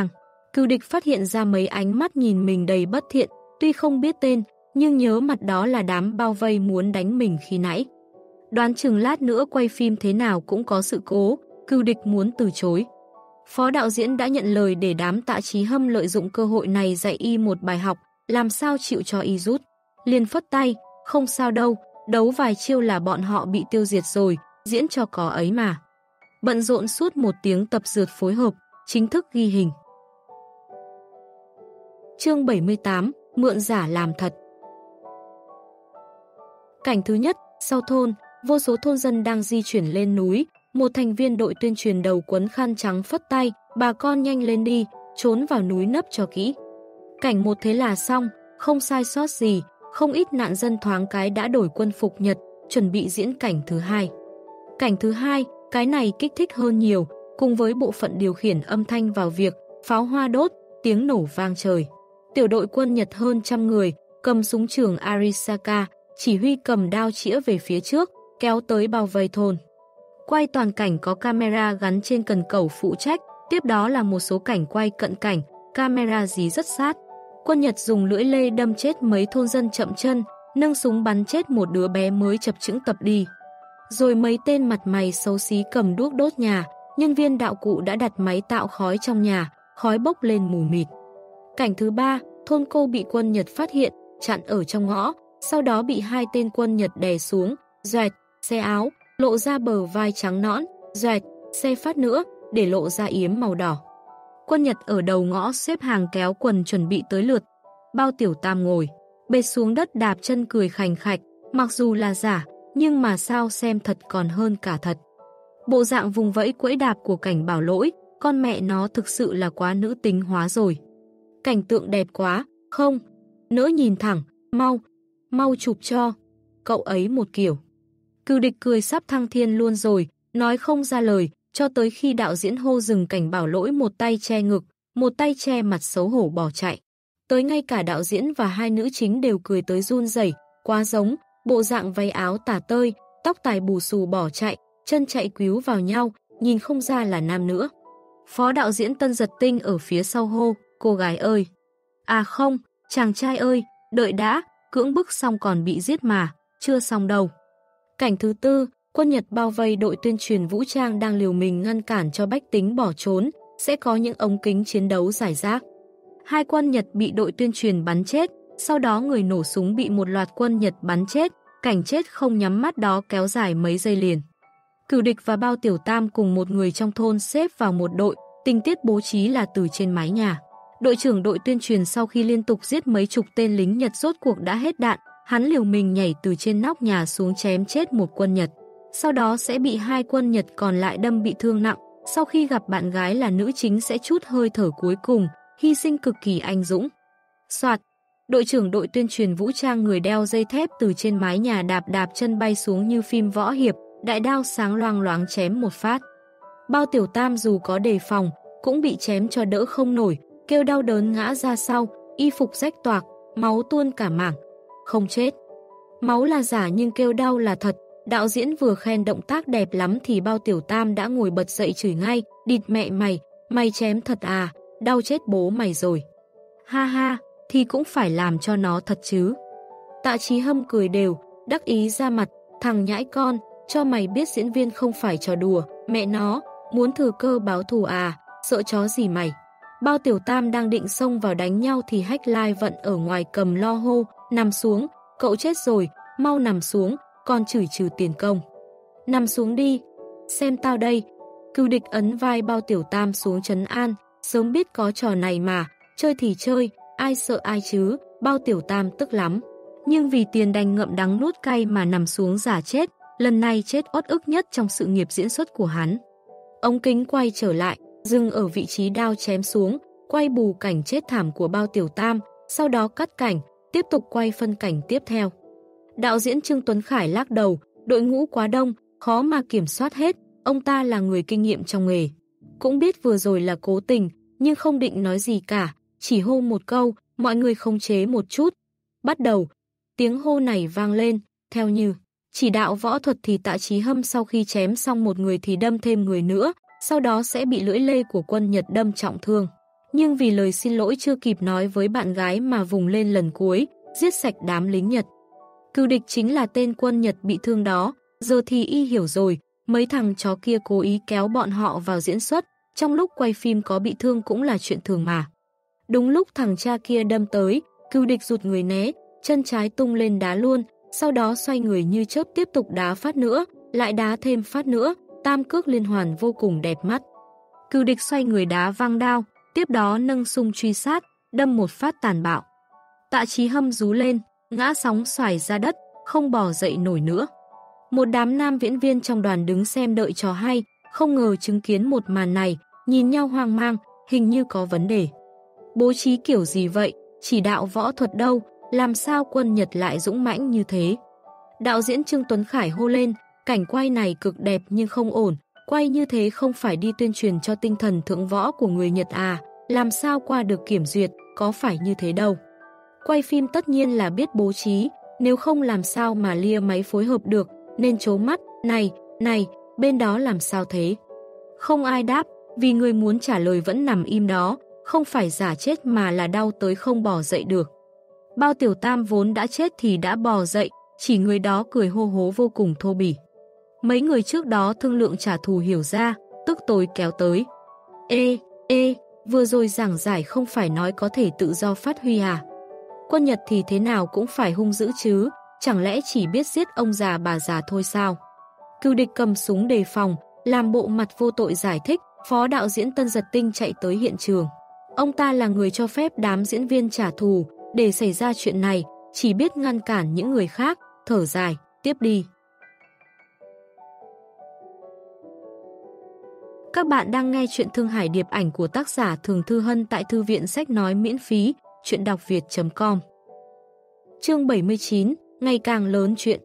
Cừu địch phát hiện ra mấy ánh mắt nhìn mình đầy bất thiện, tuy không biết tên, nhưng nhớ mặt đó là đám bao vây muốn đánh mình khi nãy. Đoán chừng lát nữa quay phim thế nào cũng có sự cố, Cừu địch muốn từ chối. Phó đạo diễn đã nhận lời để đám Tạ Chí Hâm lợi dụng cơ hội này dạy y một bài học, làm sao chịu cho y rút. Liền phất tay, không sao đâu, đấu vài chiêu là bọn họ bị tiêu diệt rồi, diễn cho có ấy mà. Bận rộn suốt một tiếng tập dượt phối hợp, chính thức ghi hình. Chương bảy mươi tám, mượn giả làm thật. Cảnh thứ nhất, sau thôn, vô số thôn dân đang di chuyển lên núi, một thành viên đội tuyên truyền đầu quấn khăn trắng phất tay, bà con nhanh lên đi, trốn vào núi nấp cho kỹ. Cảnh một thế là xong, không sai sót gì, không ít nạn dân thoáng cái đã đổi quân phục Nhật, chuẩn bị diễn cảnh thứ hai. Cảnh thứ hai, cái này kích thích hơn nhiều, cùng với bộ phận điều khiển âm thanh vào việc, pháo hoa đốt, tiếng nổ vang trời. Tiểu đội quân Nhật hơn trăm người, cầm súng trường Arisaka, chỉ huy cầm đao chĩa về phía trước, kéo tới bao vây thôn. Quay toàn cảnh có camera gắn trên cần cẩu phụ trách, tiếp đó là một số cảnh quay cận cảnh, camera dí rất sát. Quân Nhật dùng lưỡi lê đâm chết mấy thôn dân chậm chân, nâng súng bắn chết một đứa bé mới chập chững tập đi. Rồi mấy tên mặt mày xấu xí cầm đuốc đốt nhà, nhân viên đạo cụ đã đặt máy tạo khói trong nhà, khói bốc lên mù mịt. Cảnh thứ ba, thôn cô bị quân Nhật phát hiện, chặn ở trong ngõ, sau đó bị hai tên quân Nhật đè xuống, doẹt, xe áo, lộ ra bờ vai trắng nõn, doẹt, xe phát nữa, để lộ ra yếm màu đỏ. Quân Nhật ở đầu ngõ xếp hàng kéo quần chuẩn bị tới lượt. Bao Tiểu Tam ngồi, bệt xuống đất đạp chân cười khành khạch, mặc dù là giả, nhưng mà sao xem thật còn hơn cả thật. Bộ dạng vùng vẫy quẫy đạp của Cảnh Bảo Lỗi, con mẹ nó thực sự là quá nữ tính hóa rồi. Cảnh tượng đẹp quá, không? Nỡ nhìn thẳng, mau, mau chụp cho. Cậu ấy một kiểu. Cừu địch cười sắp thăng thiên luôn rồi, nói không ra lời, cho tới khi đạo diễn hô dừng Cảnh Bảo Lỗi một tay che ngực, một tay che mặt xấu hổ bỏ chạy. Tới ngay cả đạo diễn và hai nữ chính đều cười tới run rẩy, quá giống, bộ dạng váy áo tả tơi, tóc tài bù xù bỏ chạy, chân chạy quýu vào nhau, nhìn không ra là nam nữa. Phó đạo diễn Tân Giật Tinh ở phía sau hô, cô gái ơi. À không, chàng trai ơi, đợi đã, cưỡng bức xong còn bị giết mà, chưa xong đâu. Cảnh thứ tư, quân Nhật bao vây đội tuyên truyền vũ trang đang liều mình ngăn cản cho bách tính bỏ trốn, sẽ có những ống kính chiến đấu rải rác. Hai quân Nhật bị đội tuyên truyền bắn chết, sau đó người nổ súng bị một loạt quân Nhật bắn chết, cảnh chết không nhắm mắt đó kéo dài mấy giây liền. Cừu địch và Bao Tiểu Tam cùng một người trong thôn xếp vào một đội, tình tiết bố trí là từ trên mái nhà. Đội trưởng đội tuyên truyền sau khi liên tục giết mấy chục tên lính Nhật rốt cuộc đã hết đạn, hắn liều mình nhảy từ trên nóc nhà xuống chém chết một quân Nhật. Sau đó sẽ bị hai quân Nhật còn lại đâm bị thương nặng, sau khi gặp bạn gái là nữ chính sẽ trút hơi thở cuối cùng, hy sinh cực kỳ anh dũng. Soạt, đội trưởng đội tuyên truyền vũ trang người đeo dây thép từ trên mái nhà đạp đạp chân bay xuống như phim võ hiệp, đại đao sáng loang loáng chém một phát. Bao Tiểu Tam dù có đề phòng, cũng bị chém cho đỡ không nổi, kêu đau đớn ngã ra sau, y phục rách toạc, máu tuôn cả mảng. Không chết. Máu là giả nhưng kêu đau là thật. Đạo diễn vừa khen động tác đẹp lắm thì Bao Tiểu Tam đã ngồi bật dậy chửi ngay, địt mẹ mày, mày chém thật à, đau chết bố mày rồi. Ha ha, thì cũng phải làm cho nó thật chứ. Tạ Chí Hâm cười đều, đắc ý ra mặt, thằng nhãi con, cho mày biết diễn viên không phải trò đùa, mẹ nó, muốn thừa cơ báo thù à, sợ chó gì mày. Bao Tiểu Tam đang định xông vào đánh nhau thì Hách Lai Vận ở ngoài cầm lo hô, nằm xuống, cậu chết rồi, mau nằm xuống, còn chửi trừ tiền công. Nằm xuống đi, xem tao đây. Cừu địch ấn vai Bao Tiểu Tam xuống trấn an, sớm biết có trò này mà, chơi thì chơi, ai sợ ai chứ, Bao Tiểu Tam tức lắm. Nhưng vì tiền đành ngậm đắng nuốt cay mà nằm xuống giả chết, lần này chết uất ức nhất trong sự nghiệp diễn xuất của hắn. Ống kính quay trở lại, dừng ở vị trí đao chém xuống, quay bù cảnh chết thảm của Bao Tiểu Tam, sau đó cắt cảnh, tiếp tục quay phân cảnh tiếp theo. Đạo diễn Trương Tuấn Khải lắc đầu, đội ngũ quá đông, khó mà kiểm soát hết, ông ta là người kinh nghiệm trong nghề. Cũng biết vừa rồi là cố tình, nhưng không định nói gì cả, chỉ hô một câu, mọi người khống chế một chút. Bắt đầu, tiếng hô này vang lên, theo như chỉ đạo võ thuật thì Tạ Chí Hâm sau khi chém xong một người thì đâm thêm người nữa, sau đó sẽ bị lưỡi lê của quân Nhật đâm trọng thương. nhưng vì lời xin lỗi chưa kịp nói với bạn gái mà vùng lên lần cuối, giết sạch đám lính Nhật. Cừu địch chính là tên quân Nhật bị thương đó, giờ thì y hiểu rồi, mấy thằng chó kia cố ý kéo bọn họ vào diễn xuất, trong lúc quay phim có bị thương cũng là chuyện thường mà. Đúng lúc thằng cha kia đâm tới, cừu địch rụt người né, chân trái tung lên đá luôn, sau đó xoay người như chớp tiếp tục đá phát nữa, lại đá thêm phát nữa, tam cước liên hoàn vô cùng đẹp mắt. Cừu địch xoay người đá văng đao, tiếp đó nâng sung truy sát, đâm một phát tàn bạo. Tạ Chí Hâm rú lên, ngã sóng xoài ra đất, không bò dậy nổi nữa. Một đám nam diễn viên trong đoàn đứng xem đợi trò hay, không ngờ chứng kiến một màn này, nhìn nhau hoang mang, hình như có vấn đề. Bố trí kiểu gì vậy, chỉ đạo võ thuật đâu, làm sao quân Nhật lại dũng mãnh như thế? Đạo diễn Trương Tuấn Khải hô lên, cảnh quay này cực đẹp nhưng không ổn, quay như thế không phải đi tuyên truyền cho tinh thần thượng võ của người Nhật à, làm sao qua được kiểm duyệt, có phải như thế đâu. Quay phim tất nhiên là biết bố trí, nếu không làm sao mà lia máy phối hợp được, nên trố mắt, này, này, bên đó làm sao thế? Không ai đáp, vì người muốn trả lời vẫn nằm im đó, không phải giả chết mà là đau tới không bò dậy được. Bao Tiểu Tam vốn đã chết thì đã bò dậy, chỉ người đó cười hô hố vô cùng thô bỉ. Mấy người trước đó thương lượng trả thù hiểu ra, tức tối kéo tới. Ê, ê, vừa rồi giảng giải không phải nói có thể tự do phát huy à? Quân Nhật thì thế nào cũng phải hung dữ chứ, chẳng lẽ chỉ biết giết ông già bà già thôi sao? Cừu địch cầm súng đề phòng, làm bộ mặt vô tội giải thích, phó đạo diễn Tân Giật Tinh chạy tới hiện trường. Ông ta là người cho phép đám diễn viên trả thù, để xảy ra chuyện này, chỉ biết ngăn cản những người khác, thở dài, tiếp đi. Các bạn đang nghe chuyện Thương Hải Điệp Ảnh của tác giả Thường Thư Hân tại Thư viện Sách Nói miễn phí, chuyện đọc việt chấm com. Chương bảy mươi chín, ngày càng lớn chuyện.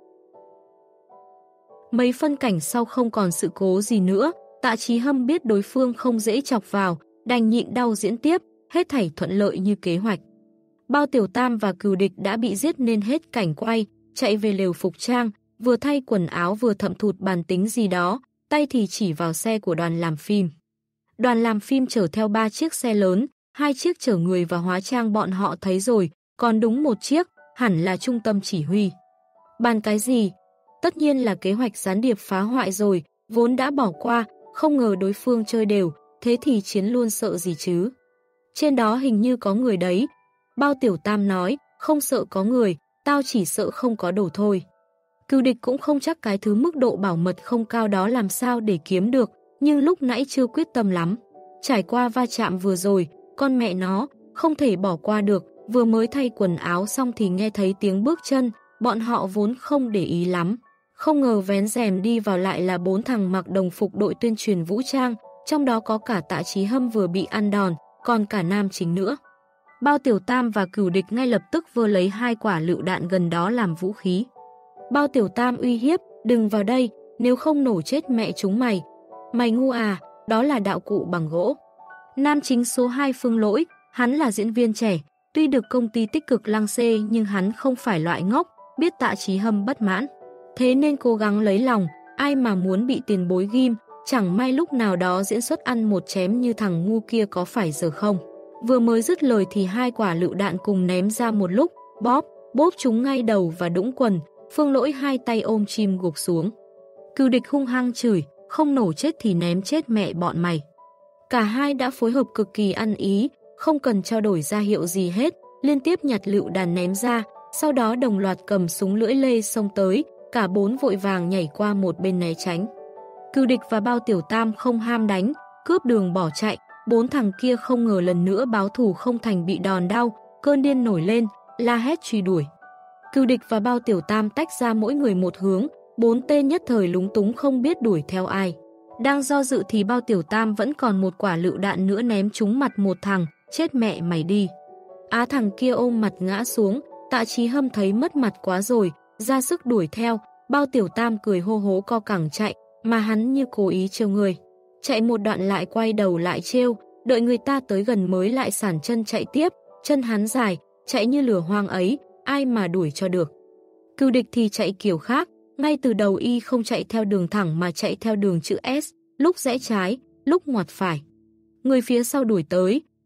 Mấy phân cảnh sau không còn sự cố gì nữa, Tạ Chí Hâm biết đối phương không dễ chọc vào, đành nhịn đau diễn tiếp, hết thảy thuận lợi như kế hoạch. Bao Tiểu Tam và cừu địch đã bị giết nên hết cảnh quay, chạy về lều phục trang, vừa thay quần áo vừa thậm thụt bàn tính gì đó, tay thì chỉ vào xe của đoàn làm phim. Đoàn làm phim chở theo ba chiếc xe lớn, hai chiếc chở người và hóa trang bọn họ thấy rồi, còn đúng một chiếc, hẳn là trung tâm chỉ huy. Bàn cái gì? Tất nhiên là kế hoạch gián điệp phá hoại rồi, vốn đã bỏ qua, không ngờ đối phương chơi đều, thế thì chiến luôn sợ gì chứ? Trên đó hình như có người đấy. Bao Tiểu Tam nói, không sợ có người, tao chỉ sợ không có đồ thôi. Cừu địch cũng không chắc cái thứ mức độ bảo mật không cao đó làm sao để kiếm được, nhưng lúc nãy chưa quyết tâm lắm. Trải qua va chạm vừa rồi, con mẹ nó, không thể bỏ qua được, vừa mới thay quần áo xong thì nghe thấy tiếng bước chân, bọn họ vốn không để ý lắm. Không ngờ vén rèm đi vào lại là bốn thằng mặc đồng phục đội tuyên truyền vũ trang, trong đó có cả Tạ Chí Hâm vừa bị ăn đòn, còn cả nam chính nữa. Bao Tiểu Tam và cừu địch ngay lập tức vơ lấy hai quả lựu đạn gần đó làm vũ khí. Bao Tiểu Tam uy hiếp, đừng vào đây, nếu không nổ chết mẹ chúng mày. Mày ngu à, đó là đạo cụ bằng gỗ. Nam chính số hai Phương Lỗi, hắn là diễn viên trẻ, tuy được công ty tích cực lăng xê nhưng hắn không phải loại ngốc, biết Tạ Chí Hâm bất mãn. Thế nên cố gắng lấy lòng, ai mà muốn bị tiền bối ghim, chẳng may lúc nào đó diễn xuất ăn một chém như thằng ngu kia có phải giờ không. Vừa mới dứt lời thì hai quả lựu đạn cùng ném ra một lúc, bóp, bóp chúng ngay đầu và đũng quần, Phương Lỗi hai tay ôm chim gục xuống. Cừu địch hung hăng chửi, không nổ chết thì ném chết mẹ bọn mày. Cả hai đã phối hợp cực kỳ ăn ý, không cần trao đổi ra hiệu gì hết, liên tiếp nhặt lựu đạn ném ra, sau đó đồng loạt cầm súng lưỡi lê xông tới, cả bốn vội vàng nhảy qua một bên né tránh. Cừu địch và Bao Tiểu Tam không ham đánh, cướp đường bỏ chạy, bốn thằng kia không ngờ lần nữa báo thù không thành bị đòn đau, cơn điên nổi lên, la hét truy đuổi. Cừu địch và Bao Tiểu Tam tách ra mỗi người một hướng, bốn tên nhất thời lúng túng không biết đuổi theo ai. Đang do dự thì Bao Tiểu Tam vẫn còn một quả lựu đạn nữa ném trúng mặt một thằng, chết mẹ mày đi. Á thằng kia ôm mặt ngã xuống, Tạ Chí Hâm thấy mất mặt quá rồi, ra sức đuổi theo, Bao Tiểu Tam cười hô hố co cẳng chạy, mà hắn như cố ý trêu người. Chạy một đoạn lại quay đầu lại trêu, đợi người ta tới gần mới lại sản chân chạy tiếp, chân hắn dài, chạy như lửa hoang ấy, ai mà đuổi cho được. Cừu địch thì chạy kiểu khác, ngay từ đầu y không chạy theo đường thẳng mà chạy theo đường chữ S, lúc rẽ trái, lúc ngoặt phải. Người phía sau đuổi tới,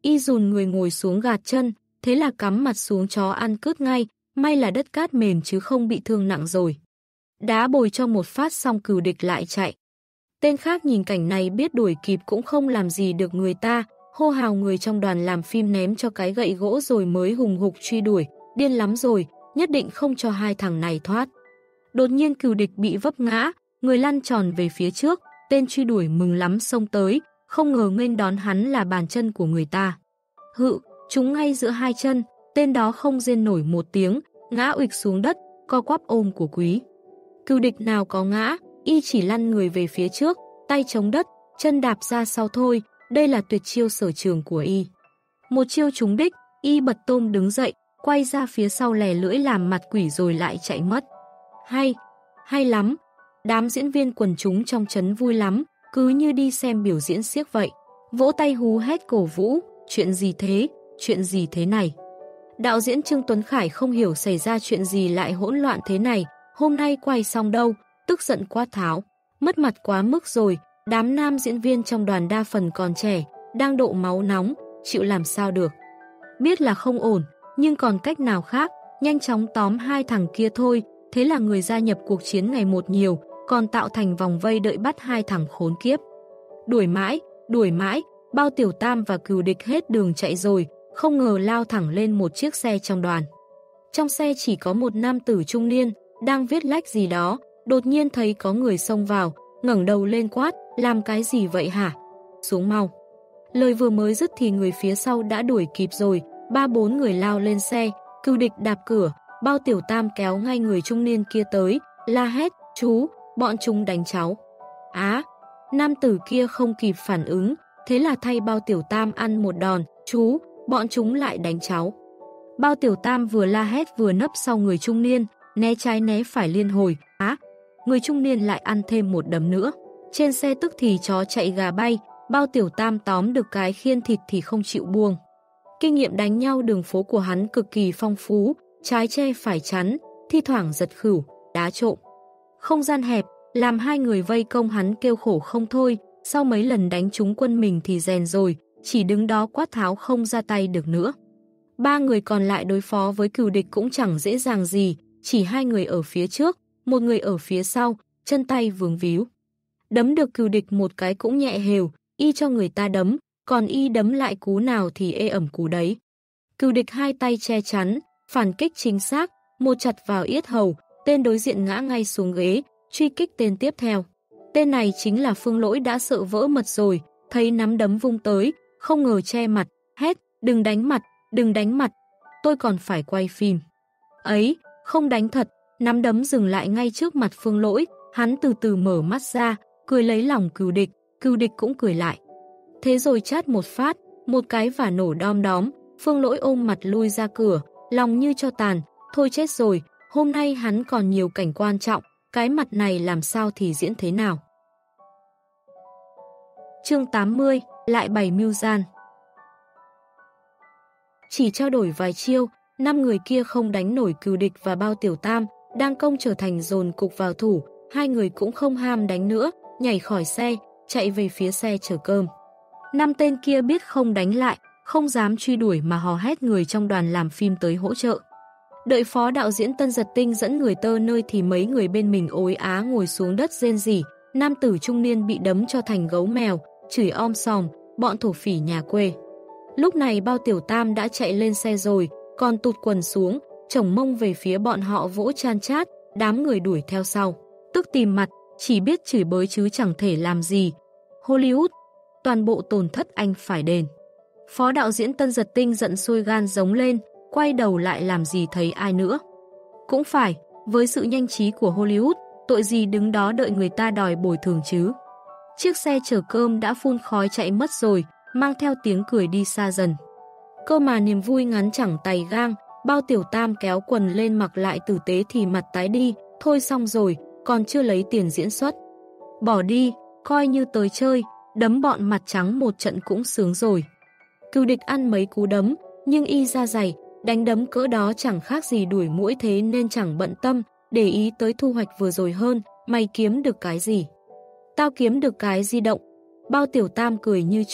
y dùn người ngồi xuống gạt chân, thế là cắm mặt xuống chó ăn cướp ngay, may là đất cát mềm chứ không bị thương nặng rồi. Đá bồi cho một phát xong Cừu Địch lại chạy. Tên khác nhìn cảnh này biết đuổi kịp cũng không làm gì được người ta, hô hào người trong đoàn làm phim ném cho cái gậy gỗ rồi mới hùng hục truy đuổi, điên lắm rồi, nhất định không cho hai thằng này thoát. Đột nhiên Cừu Địch bị vấp ngã, người lăn tròn về phía trước, tên truy đuổi mừng lắm xông tới, không ngờ nghênh đón hắn là bàn chân của người ta. Hự, trúng ngay giữa hai chân, tên đó không rên nổi một tiếng, ngã uịch xuống đất, co quắp ôm của Quý. Cừu Địch nào có ngã, y chỉ lăn người về phía trước, tay chống đất, chân đạp ra sau thôi, đây là tuyệt chiêu sở trường của y. Một chiêu trúng đích, y bật tôm đứng dậy, quay ra phía sau lè lưỡi làm mặt quỷ rồi lại chạy mất. Hay, hay lắm. Đám diễn viên quần chúng trong trấn vui lắm, cứ như đi xem biểu diễn xiếc vậy. Vỗ tay hú hét cổ vũ, chuyện gì thế, chuyện gì thế này. Đạo diễn Trương Tuấn Khải không hiểu xảy ra chuyện gì lại hỗn loạn thế này, hôm nay quay xong đâu, tức giận quát tháo. Mất mặt quá mức rồi, đám nam diễn viên trong đoàn đa phần còn trẻ, đang độ máu nóng, chịu làm sao được. Biết là không ổn, nhưng còn cách nào khác, nhanh chóng tóm hai thằng kia thôi, thế là người gia nhập cuộc chiến ngày một nhiều, còn tạo thành vòng vây đợi bắt hai thằng khốn kiếp. Đuổi mãi, đuổi mãi, Bao Tiểu Tam và Cừu Địch hết đường chạy rồi, không ngờ lao thẳng lên một chiếc xe trong đoàn. Trong xe chỉ có một nam tử trung niên, đang viết lách gì đó, đột nhiên thấy có người xông vào, ngẩng đầu lên quát, làm cái gì vậy hả? Xuống mau. Lời vừa mới dứt thì người phía sau đã đuổi kịp rồi, ba bốn người lao lên xe, Cừu Địch đạp cửa, Bao Tiểu Tam kéo ngay người trung niên kia tới, la hét, chú, bọn chúng đánh cháu. Á, nam tử kia không kịp phản ứng, thế là thay Bao Tiểu Tam ăn một đòn, chú, bọn chúng lại đánh cháu. Bao Tiểu Tam vừa la hét vừa nấp sau người trung niên, né trái né phải liên hồi, á, người trung niên lại ăn thêm một đấm nữa. Trên xe tức thì chó chạy gà bay, Bao Tiểu Tam tóm được cái khiên thịt thì không chịu buông. Kinh nghiệm đánh nhau đường phố của hắn cực kỳ phong phú, trái che phải chắn, thi thoảng giật khửu, đá trộm. Không gian hẹp, làm hai người vây công hắn kêu khổ không thôi, sau mấy lần đánh trúng quân mình thì rèn rồi, chỉ đứng đó quát tháo không ra tay được nữa. Ba người còn lại đối phó với Cừu Địch cũng chẳng dễ dàng gì, chỉ hai người ở phía trước, một người ở phía sau, chân tay vướng víu. Đấm được Cừu Địch một cái cũng nhẹ hều, y cho người ta đấm, còn y đấm lại cú nào thì ê ẩm cú đấy. Cừu Địch hai tay che chắn, phản kích chính xác, một chặt vào yết hầu, tên đối diện ngã ngay xuống ghế, truy kích tên tiếp theo. Tên này chính là Phương Lỗi đã sợ vỡ mật rồi, thấy nắm đấm vung tới, không ngờ che mặt, hét, đừng đánh mặt, đừng đánh mặt, tôi còn phải quay phim. Ấy, không đánh thật, nắm đấm dừng lại ngay trước mặt Phương Lỗi, hắn từ từ mở mắt ra, cười lấy lòng Cừu Địch, Cừu Địch cũng cười lại. Thế rồi chát một phát, một cái và nổ đom đóm, Phương Lỗi ôm mặt lui ra cửa, lòng như cho tàn, thôi chết rồi, hôm nay hắn còn nhiều cảnh quan trọng, cái mặt này làm sao thì diễn thế nào. Chương tám mươi, lại bày mưu gian. Chỉ trao đổi vài chiêu, năm người kia không đánh nổi Cừu Địch và Bao Tiểu Tam, đang công trở thành dồn cục vào thủ, hai người cũng không ham đánh nữa, nhảy khỏi xe, chạy về phía xe chở cơm. Năm tên kia biết không đánh lại, không dám truy đuổi mà hò hét người trong đoàn làm phim tới hỗ trợ. Đợi phó đạo diễn Tân Giật Tinh dẫn người tơ nơi thì mấy người bên mình ối á ngồi xuống đất rên rỉ, nam tử trung niên bị đấm cho thành gấu mèo, chửi om sòm, bọn thổ phỉ nhà quê. Lúc này Bao Tiểu Tam đã chạy lên xe rồi, còn tụt quần xuống, chổng mông về phía bọn họ vỗ chan chát, đám người đuổi theo sau. Tức tìm mặt, chỉ biết chửi bới chứ chẳng thể làm gì. Hollywood, toàn bộ tổn thất anh phải đền. Phó đạo diễn Tân Giật Tinh giận sôi gan giống lên, quay đầu lại làm gì thấy ai nữa. Cũng phải, với sự nhanh trí của Hollywood, tội gì đứng đó đợi người ta đòi bồi thường chứ. Chiếc xe chở cơm đã phun khói chạy mất rồi, mang theo tiếng cười đi xa dần. Cơ mà niềm vui ngắn chẳng tày gang, Bao Tiểu Tam kéo quần lên mặc lại tử tế thì mặt tái đi, thôi xong rồi, còn chưa lấy tiền diễn xuất. Bỏ đi, coi như tới chơi, đấm bọn mặt trắng một trận cũng sướng rồi. Cừu Địch ăn mấy cú đấm, nhưng y da dày, đánh đấm cỡ đó chẳng khác gì đuổi muỗi thế nên chẳng bận tâm, để ý tới thu hoạch vừa rồi hơn, mày kiếm được cái gì? Tao kiếm được cái di động. Bao Tiểu Tam cười như trộm,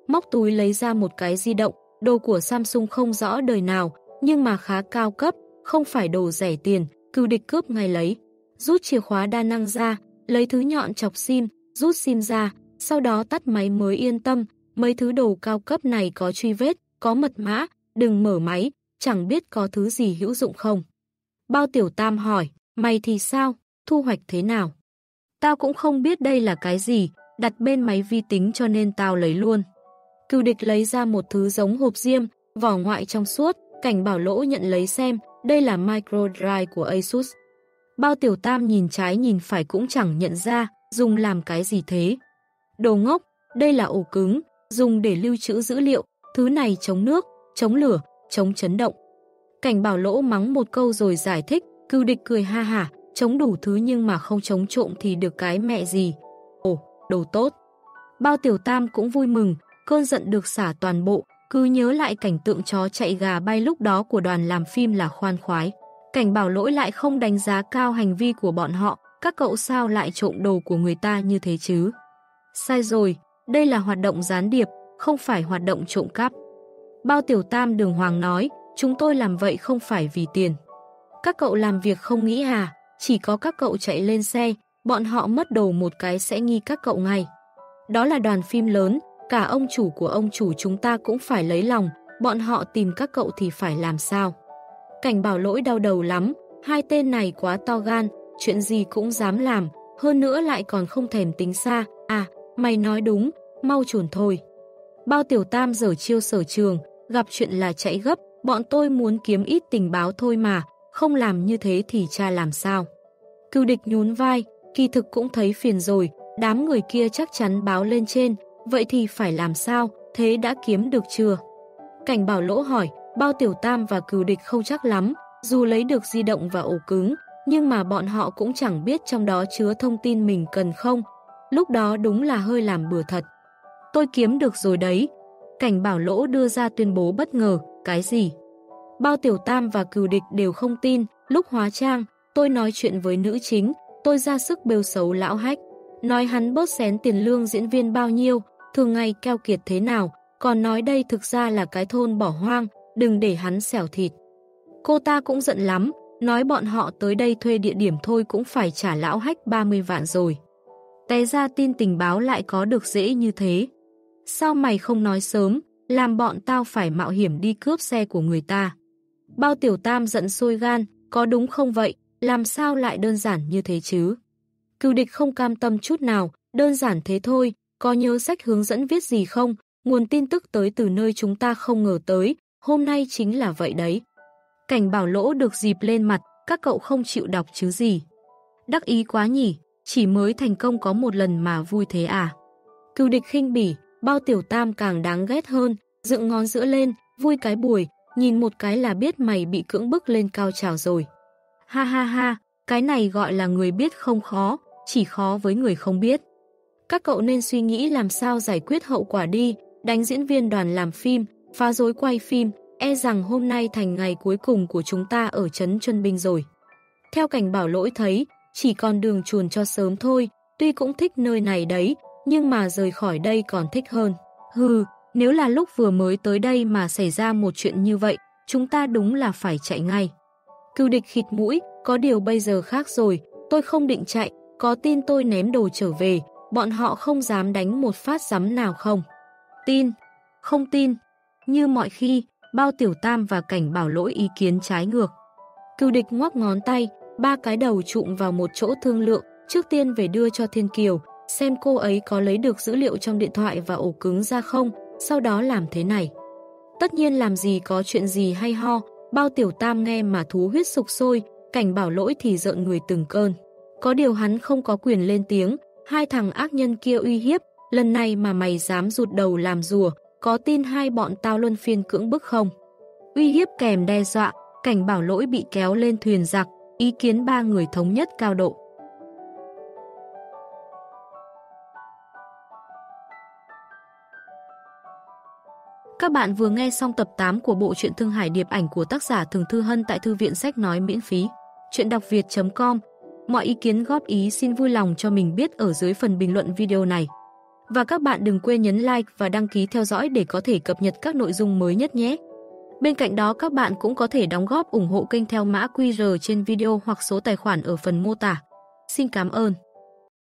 móc túi lấy ra một cái di động, đồ của Samsung không rõ đời nào, nhưng mà khá cao cấp, không phải đồ rẻ tiền, Cừu Địch cướp ngay lấy. Rút chìa khóa đa năng ra, lấy thứ nhọn chọc sim, rút sim ra, sau đó tắt máy mới yên tâm, mấy thứ đồ cao cấp này có truy vết, có mật mã, đừng mở máy, chẳng biết có thứ gì hữu dụng không. Bao Tiểu Tam hỏi, mày thì sao, thu hoạch thế nào? Tao cũng không biết đây là cái gì, đặt bên máy vi tính cho nên tao lấy luôn. Cừu Địch lấy ra một thứ giống hộp diêm, vỏ ngoại trong suốt, Cảnh Bảo Lỗ nhận lấy xem, đây là micro drive của Asus. Bao Tiểu Tam nhìn trái nhìn phải cũng chẳng nhận ra, dùng làm cái gì thế. Đồ ngốc, đây là ổ cứng, dùng để lưu trữ dữ liệu, thứ này chống nước, chống lửa, chống chấn động. Cảnh Bảo Lỗ mắng một câu rồi giải thích, Cừu Địch cười ha hả, chống đủ thứ nhưng mà không chống trộm thì được cái mẹ gì. Ồ, đồ tốt. Bao Tiểu Tam cũng vui mừng, cơn giận được xả toàn bộ, cứ nhớ lại cảnh tượng chó chạy gà bay lúc đó của đoàn làm phim là khoan khoái. Cảnh Bảo Lỗi lại không đánh giá cao hành vi của bọn họ, các cậu sao lại trộm đồ của người ta như thế chứ? Sai rồi, đây là hoạt động gián điệp, không phải hoạt động trộm cắp. Bao Tiểu Tam đường hoàng nói, chúng tôi làm vậy không phải vì tiền. Các cậu làm việc không nghĩ à, chỉ có các cậu chạy lên xe, bọn họ mất đồ một cái sẽ nghi các cậu ngay. Đó là đoàn phim lớn, cả ông chủ của ông chủ chúng ta cũng phải lấy lòng, bọn họ tìm các cậu thì phải làm sao? Cảnh Bảo Lỗi đau đầu lắm, hai tên này quá to gan, chuyện gì cũng dám làm, hơn nữa lại còn không thèm tính xa. À, mày nói đúng, mau chuồn thôi. Bao Tiểu Tam giở chiêu sở trường, gặp chuyện là chạy gấp, bọn tôi muốn kiếm ít tình báo thôi mà, không làm như thế thì cha làm sao? Cừu Địch nhún vai, kỳ thực cũng thấy phiền rồi, đám người kia chắc chắn báo lên trên, vậy thì phải làm sao, thế đã kiếm được chưa? Cảnh Bảo Lỗ hỏi, Bao Tiểu Tam và Cừu Địch không chắc lắm, dù lấy được di động và ổ cứng, nhưng mà bọn họ cũng chẳng biết trong đó chứa thông tin mình cần không. Lúc đó đúng là hơi làm bừa thật. Tôi kiếm được rồi đấy. Cảnh Bảo Lỗ đưa ra tuyên bố bất ngờ, cái gì? Bao Tiểu Tam và Cừu Địch đều không tin, lúc hóa trang, tôi nói chuyện với nữ chính, tôi ra sức bêu xấu lão Hách. Nói hắn bớt xén tiền lương diễn viên bao nhiêu, thường ngày keo kiệt thế nào, còn nói đây thực ra là cái thôn bỏ hoang, đừng để hắn xẻo thịt. Cô ta cũng giận lắm, nói bọn họ tới đây thuê địa điểm thôi cũng phải trả lão Hách ba mươi vạn rồi. Té ra tin tình báo lại có được dễ như thế. Sao mày không nói sớm, làm bọn tao phải mạo hiểm đi cướp xe của người ta. Bao Tiểu Tam giận sôi gan, có đúng không vậy, làm sao lại đơn giản như thế chứ? Cừu Địch không cam tâm chút nào, đơn giản thế thôi, có nhớ sách hướng dẫn viết gì không? Nguồn tin tức tới từ nơi chúng ta không ngờ tới, hôm nay chính là vậy đấy. Cảnh Bảo Lỗ được dịp lên mặt, các cậu không chịu đọc chứ gì. Đắc ý quá nhỉ, chỉ mới thành công có một lần mà vui thế à? Cừu Địch khinh bỉ, Bao Tiểu Tam càng đáng ghét hơn, dựng ngón giữa lên, vui cái bùi, nhìn một cái là biết mày bị cưỡng bức lên cao trào rồi. Ha ha ha, cái này gọi là người biết không khó, chỉ khó với người không biết. Các cậu nên suy nghĩ làm sao giải quyết hậu quả đi, đánh diễn viên đoàn làm phim, phá rối quay phim, e rằng hôm nay thành ngày cuối cùng của chúng ta ở trấn Chuân Binh rồi. Theo Cảnh Bảo Lỗi thấy, chỉ còn đường chuồn cho sớm thôi, tuy cũng thích nơi này đấy, nhưng mà rời khỏi đây còn thích hơn. Hừ, nếu là lúc vừa mới tới đây mà xảy ra một chuyện như vậy, chúng ta đúng là phải chạy ngay. Cừu Địch khịt mũi, có điều bây giờ khác rồi, tôi không định chạy, có tin tôi ném đồ trở về, bọn họ không dám đánh một phát giấm nào không? Tin, không tin. Như mọi khi, Bao Tiểu Tam và Cảnh Bảo Lỗi ý kiến trái ngược. Cừu Địch ngoắc ngón tay, ba cái đầu trụm vào một chỗ thương lượng, trước tiên về đưa cho Thiên Kiều, xem cô ấy có lấy được dữ liệu trong điện thoại và ổ cứng ra không, sau đó làm thế này. Tất nhiên làm gì có chuyện gì hay ho, Bao Tiểu Tam nghe mà thú huyết sục sôi, Cảnh Bảo Lỗi thì rợn người từng cơn. Có điều hắn không có quyền lên tiếng, hai thằng ác nhân kia uy hiếp, lần này mà mày dám rụt đầu làm rùa, có tin hai bọn tao luân phiên cưỡng bức không? Uy hiếp kèm đe dọa, Cảnh Bảo Lỗi bị kéo lên thuyền giặc, ý kiến ba người thống nhất cao độ. Các bạn vừa nghe xong tập tám của bộ truyện Thương Hải Điệp Ảnh của tác giả Thường Thư Hân tại Thư viện Sách Nói miễn phí. Chuyện đọc việt chấm com. Mọi ý kiến góp ý xin vui lòng cho mình biết ở dưới phần bình luận video này. Và các bạn đừng quên nhấn like và đăng ký theo dõi để có thể cập nhật các nội dung mới nhất nhé. Bên cạnh đó các bạn cũng có thể đóng góp ủng hộ kênh theo mã quy rờ trên video hoặc số tài khoản ở phần mô tả. Xin cảm ơn.